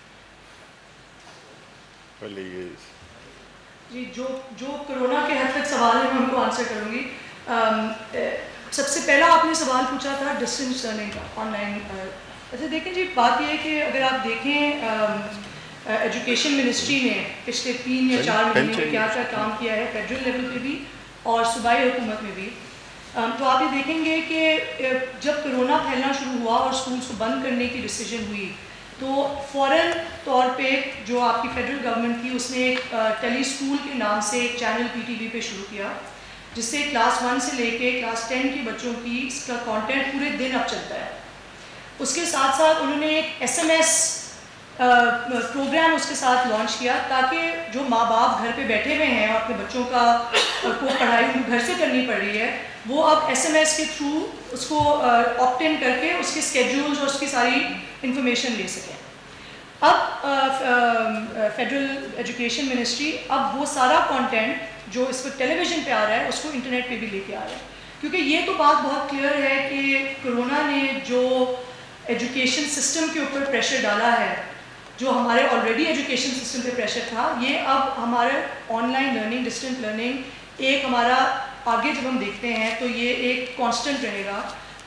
پہلے یہ جی جو جو کرونا کے حد تک سوال ہے میں ان کو آنسر کروں گی. سب سے پہلا آپ نے سوال پوچھا تھا ڈسٹینس لرننگ کا, آن لائن. اچھا دیکھیں جی, بات یہ ہے کہ اگر آپ دیکھیں ایجوکیشن منسٹری نے پچھلے تین یا چار مہینے میں کیا کیا کام کیا ہے فیڈرل لیول پہ بھی اور صوبائی حکومت میں بھی, تو آپ یہ دیکھیں گے کہ جب کرونا پھیلنا شروع ہوا اور اسکولس کو بند کرنے کی ڈیسیجن ہوئی تو فوراً طور پہ جو آپ کی فیڈرل گورنمنٹ تھی اس نے ایک ٹیلی اسکول کے نام سے ایک چینل پی ٹی وی پہ شروع کیا, جس سے کلاس ون سے لے کے کلاس ٹین کے بچوں کی اس کا کانٹینٹ پورے دن اب چلتا ہے. اس کے ساتھ ساتھ انہوں نے ایک ایس ایم ایس پروگرام اس کے ساتھ لانچ کیا تاکہ جو ماں باپ گھر پہ بیٹھے ہوئے ہیں اور اپنے بچوں کا کو پڑھائی گھر سے کرنی پڑ رہی ہے, وہ اب ایس ایم ایس کے تھرو اس کو آپٹ ان کر کے اس کے اسکیڈولز اور اس کی ساری انفارمیشن لے سکیں. اب فیڈرل ایجوکیشن منسٹری اب وہ سارا کانٹینٹ جو اس وقت ٹیلی ویژن پہ آ رہا ہے اس کو انٹرنیٹ پہ بھی لے کے آ رہا ہے, کیونکہ یہ تو بات بہت کلیئر ہے کہ کرونا نے جو ایجوکیشن سسٹم کے اوپر پریشر ڈالا ہے, جو ہمارے آلریڈی ایجوکیشن سسٹم پہ پریشر تھا, یہ اب ہمارے online learning, distant learning ایک ہمارا آگے جب ہم دیکھتے ہیں تو یہ ایک کانسٹنٹ رہے گا. تو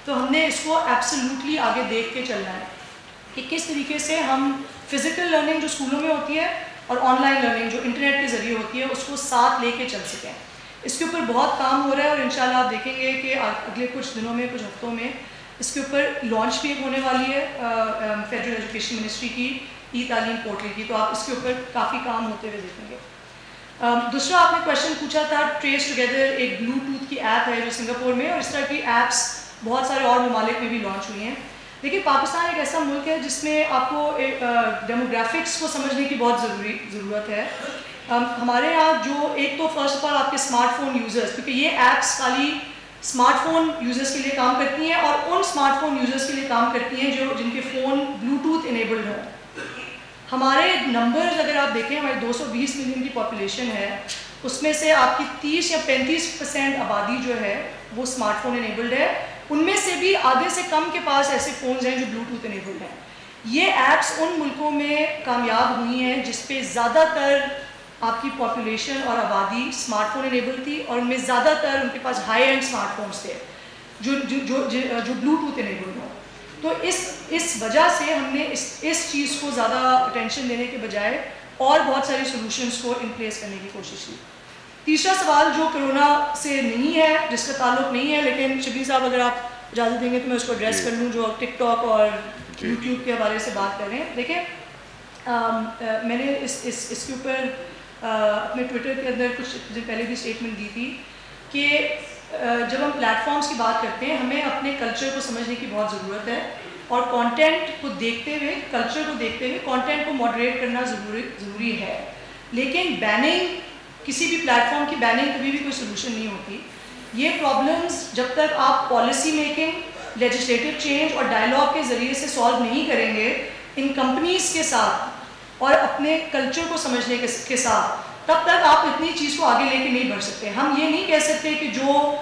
تو ہم نے اس کو ایبسلیوٹلی آگے دیکھ کے چلنا ہے کہ کس طریقے سے ہم فزیکل لرننگ جو اسکولوں میں ہوتی ہے اور آن لائن لرننگ جو انٹرنیٹ کے ذریعے ہوتی ہے اس کو ساتھ لے کے چل سکیں. اس کے اوپر بہت کام ہو رہا ہے اور انشاءاللہ آپ دیکھیں گے کہ اگلے کچھ دنوں میں کچھ ہفتوں میں اس کے اوپر لانچ بھی ہونے والی ہے فیڈرل ایجوکیشن منسٹری کی ای تعلیم پورٹل کی, تو آپ اس کے اوپر کافی کام ہوتے ہوئے دیکھیں گے. دوسرا آپ نے کویشچن پوچھا تھا ٹریس ٹوگیدر, ایک بلو ٹوتھ کی ایپ ہے جو سنگاپور میں, اور اس طرح کی ایپس بہت سارے اور ممالک میں بھی لانچ ہوئی ہیں. دیکھیے پاکستان ایک ایسا ملک ہے جس میں آپ کو ڈیموگرافکس کو سمجھنے کی بہت ضروری ضرورت ہے. ہمارے یہاں جو ایک تو فرسٹ آف آل آپ کے اسمارٹ فون یوزرس, کیونکہ یہ ایپس خالی اسمارٹ فون یوزرس کے لیے کام کرتی ہیں اور ان اسمارٹ فون یوزرس کے لیے کام کرتی ہیں جو جن کے فون بلوٹوتھ انیبلڈ ہوں. ہمارے نمبرز اگر آپ دیکھیں, ہمارے دو سو بیس ملین کی پاپولیشن ہے, اس میں سے آپ کی تیس یا پینتیس پرسینٹ آبادی جو ہے وہ اسمارٹ فون انیبلڈ ہے. ان میں سے بھی آدھے سے کم کے پاس ایسے فونز ہیں جو بلوٹوتھ انیبلڈ ہیں. یہ ایپس ان ملکوں میں کامیاب ہوئی ہیں جس پہ زیادہ تر آپ کی پاپولیشن اور آبادی اسمارٹ فون انیبل تھی, اور ان میں زیادہ تر ان کے پاس ہائی اینڈ اسمارٹ فونس تھے جو جو جو جو بلوٹوتھ انیبلڈ ہوں. تو اس اس وجہ سے ہم نے اس اس چیز کو زیادہ اٹینشن دینے کے بجائے اور بہت ساری سولوشنس کو ان پلیس کرنے کی کوشش کی. تیسرا سوال جو کرونا سے نہیں ہے, جس کا تعلق نہیں ہے, لیکن شبیر صاحب اگر آپ اجازت دیں گے تو میں اس کو ایڈریس کر لوں, جو ٹک ٹاک اور یوٹیوب کے حوالے سے بات کر رہے ہیں. دیکھیں میں نے اس اس اس کے اوپر اپنے ٹویٹر کے اندر کچھ دن پہلے بھی اسٹیٹمنٹ دی تھی کہ جب ہم پلیٹ فارمس کی بات کرتے ہیں ہمیں اپنے کلچر کو سمجھنے کی بہت ضرورت ہے, اور کانٹینٹ کو دیکھتے ہوئے کلچر کو دیکھتے ہوئے کانٹینٹ کو ماڈریٹ کرنا ضروری ضروری ہے. لیکن بیننگ, کسی بھی پلیٹ فارم کی بیننگ کبھی بھی کوئی سلوشن نہیں ہوتی. یہ پرابلمز جب تک آپ پالیسی میکنگ, لیجسلیٹو چینج اور ڈائلاگ کے ذریعے سے سالو نہیں کریں گے ان کمپنیز کے ساتھ اور اپنے کلچر کو سمجھنے کے ساتھ, تب تک آپ اتنی چیز کو آگے لے کے نہیں بڑھ سکتے. ہم یہ نہیں کہہ سکتے کہ جو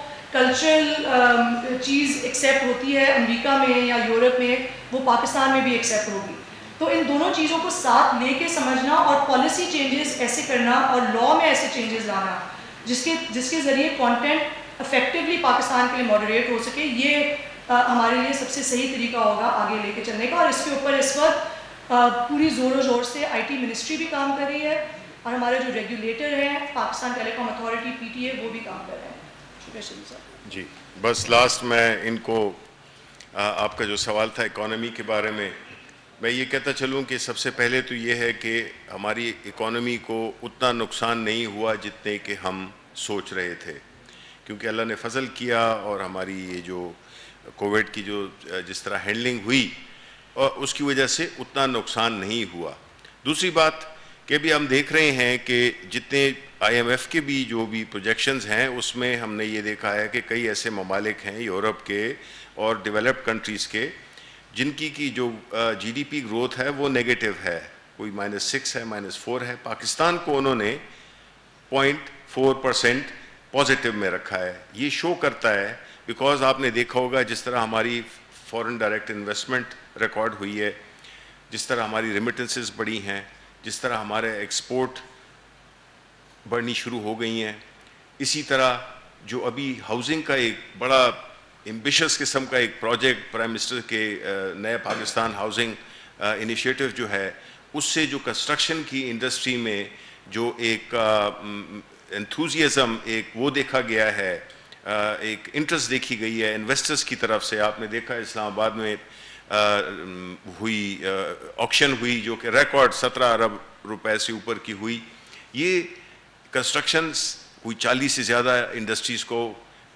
کلچرل چیز ایکسیپٹ ہوتی ہے امریکہ میں یا یورپ میں وہ پاکستان میں بھی ایکسیپٹ ہوگی. تو ان دونوں چیزوں کو ساتھ لے کے سمجھنا اور پالیسی چینجز ایسے کرنا اور لا میں ایسے چینجز لانا جس کے جس کے ذریعے کانٹینٹ افیکٹولی پاکستان کے لیے ماڈریٹ ہو سکے, یہ ہمارے لیے سب سے صحیح طریقہ ہوگا آگے لے کے چلنے کا. اور اس کے اوپر اس وقت پوری زور و زور سے آئی ٹی منسٹری بھی کام کر رہی ہے, اور ہمارے جو ریگولیٹر ہیں Pakistan telecom authority P T A وہ بھی کام کر رہے ہیں. شکریہ شریف صاحب. جی بس لاسٹ میں ان کو آپ کا جو سوال تھا اکانومی کے بارے میں, میں یہ کہتا چلوں کہ سب سے پہلے تو یہ ہے کہ ہماری اکانومی کو اتنا نقصان نہیں ہوا جتنے کہ ہم سوچ رہے تھے, کیونکہ اللہ نے فضل کیا اور ہماری یہ جو کووڈ کی جو جس طرح ہینڈلنگ ہوئی اور اس کی وجہ سے اتنا نقصان نہیں ہوا. دوسری بات کہ بھی ہم دیکھ رہے ہیں کہ جتنے آئی ایم ایف کے بھی جو بھی پروجیکشنز ہیں اس میں ہم نے یہ دیکھا ہے کہ کئی ایسے ممالک ہیں یورپ کے اور ڈیولپڈ کنٹریز کے جن کی کی جو جی ڈی پی گروتھ ہے وہ نیگیٹو ہے, کوئی مائنس سکس ہے, مائنس فور ہے. پاکستان کو انہوں نے پوائنٹ فور پرسینٹ پازیٹیو میں رکھا ہے. یہ شو کرتا ہے بیکاز آپ نے دیکھا ہوگا جس طرح ہماری فورن ڈائریکٹ انویسٹمنٹ ریکارڈ ہوئی ہے, جس طرح ہماری ریمیٹنسز بڑھی ہیں, جس طرح ہمارے ایکسپورٹ بڑھنی شروع ہو گئی ہیں. اسی طرح جو ابھی ہاؤسنگ کا ایک بڑا ایمبیشس قسم کا ایک پروجیکٹ پرائم منسٹر کے نئے پاکستان ہاؤسنگ انیشیٹو جو ہے, اس سے جو کنسٹرکشن کی انڈسٹری میں جو ایک انتھوزیازم ایک وہ دیکھا گیا ہے, ایک انٹرسٹ دیکھی گئی ہے انویسٹرز کی طرف سے. آپ نے دیکھا اسلام آباد میں ہوئی آکشن ہوئی جو کہ ریکارڈ سترہ ارب روپے سے اوپر کی ہوئی. یہ کنسٹرکشنز کوئی چالیس سے زیادہ انڈسٹریز کو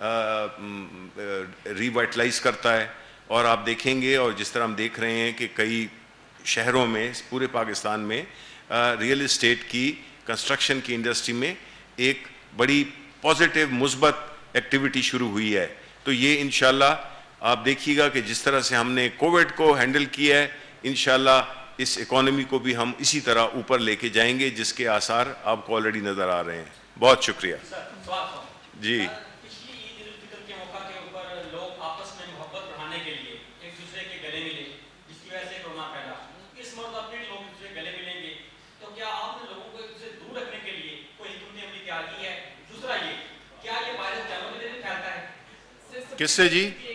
ریوائٹلائز کرتا ہے. اور آپ دیکھیں گے اور جس طرح ہم دیکھ رہے ہیں کہ کئی شہروں میں پورے پاکستان میں ریئل اسٹیٹ کی کنسٹرکشن کی انڈسٹری میں ایک بڑی پازیٹیو مثبت ایکٹیویٹی شروع ہوئی ہے. تو یہ انشاءاللہ آپ دیکھیے گا کہ جس طرح سے ہم نے کووڈ کو ہینڈل کیا ہے, انشاءاللہ اس اکانومی کو بھی ہم اسی طرح اوپر لے کے جائیں گے جس کے آثار آپ کو آلریڈی نظر آ رہے ہیں. بہت شکریہ. جی پچھلی عید الفطر کے موقع کے اوپر لوگ آپس میں محبت بڑھانے کے لیے ایک دوسرے کے گلے ملے, جس کی وجہ سے کورونا پھیلا. اس مرتبہ پھر لوگ ایک دوسرے گلے ملیں گے, تو کیا آپ نے لوگوں کو ایک دوسرے دور رکھنے کے لیے کوئی حکمت عملی تیار کی ہے؟ دوسرا یہ کیا یہ وائرس جانوروں کے ذریعے پھیلتا ہے؟ کس سے جی؟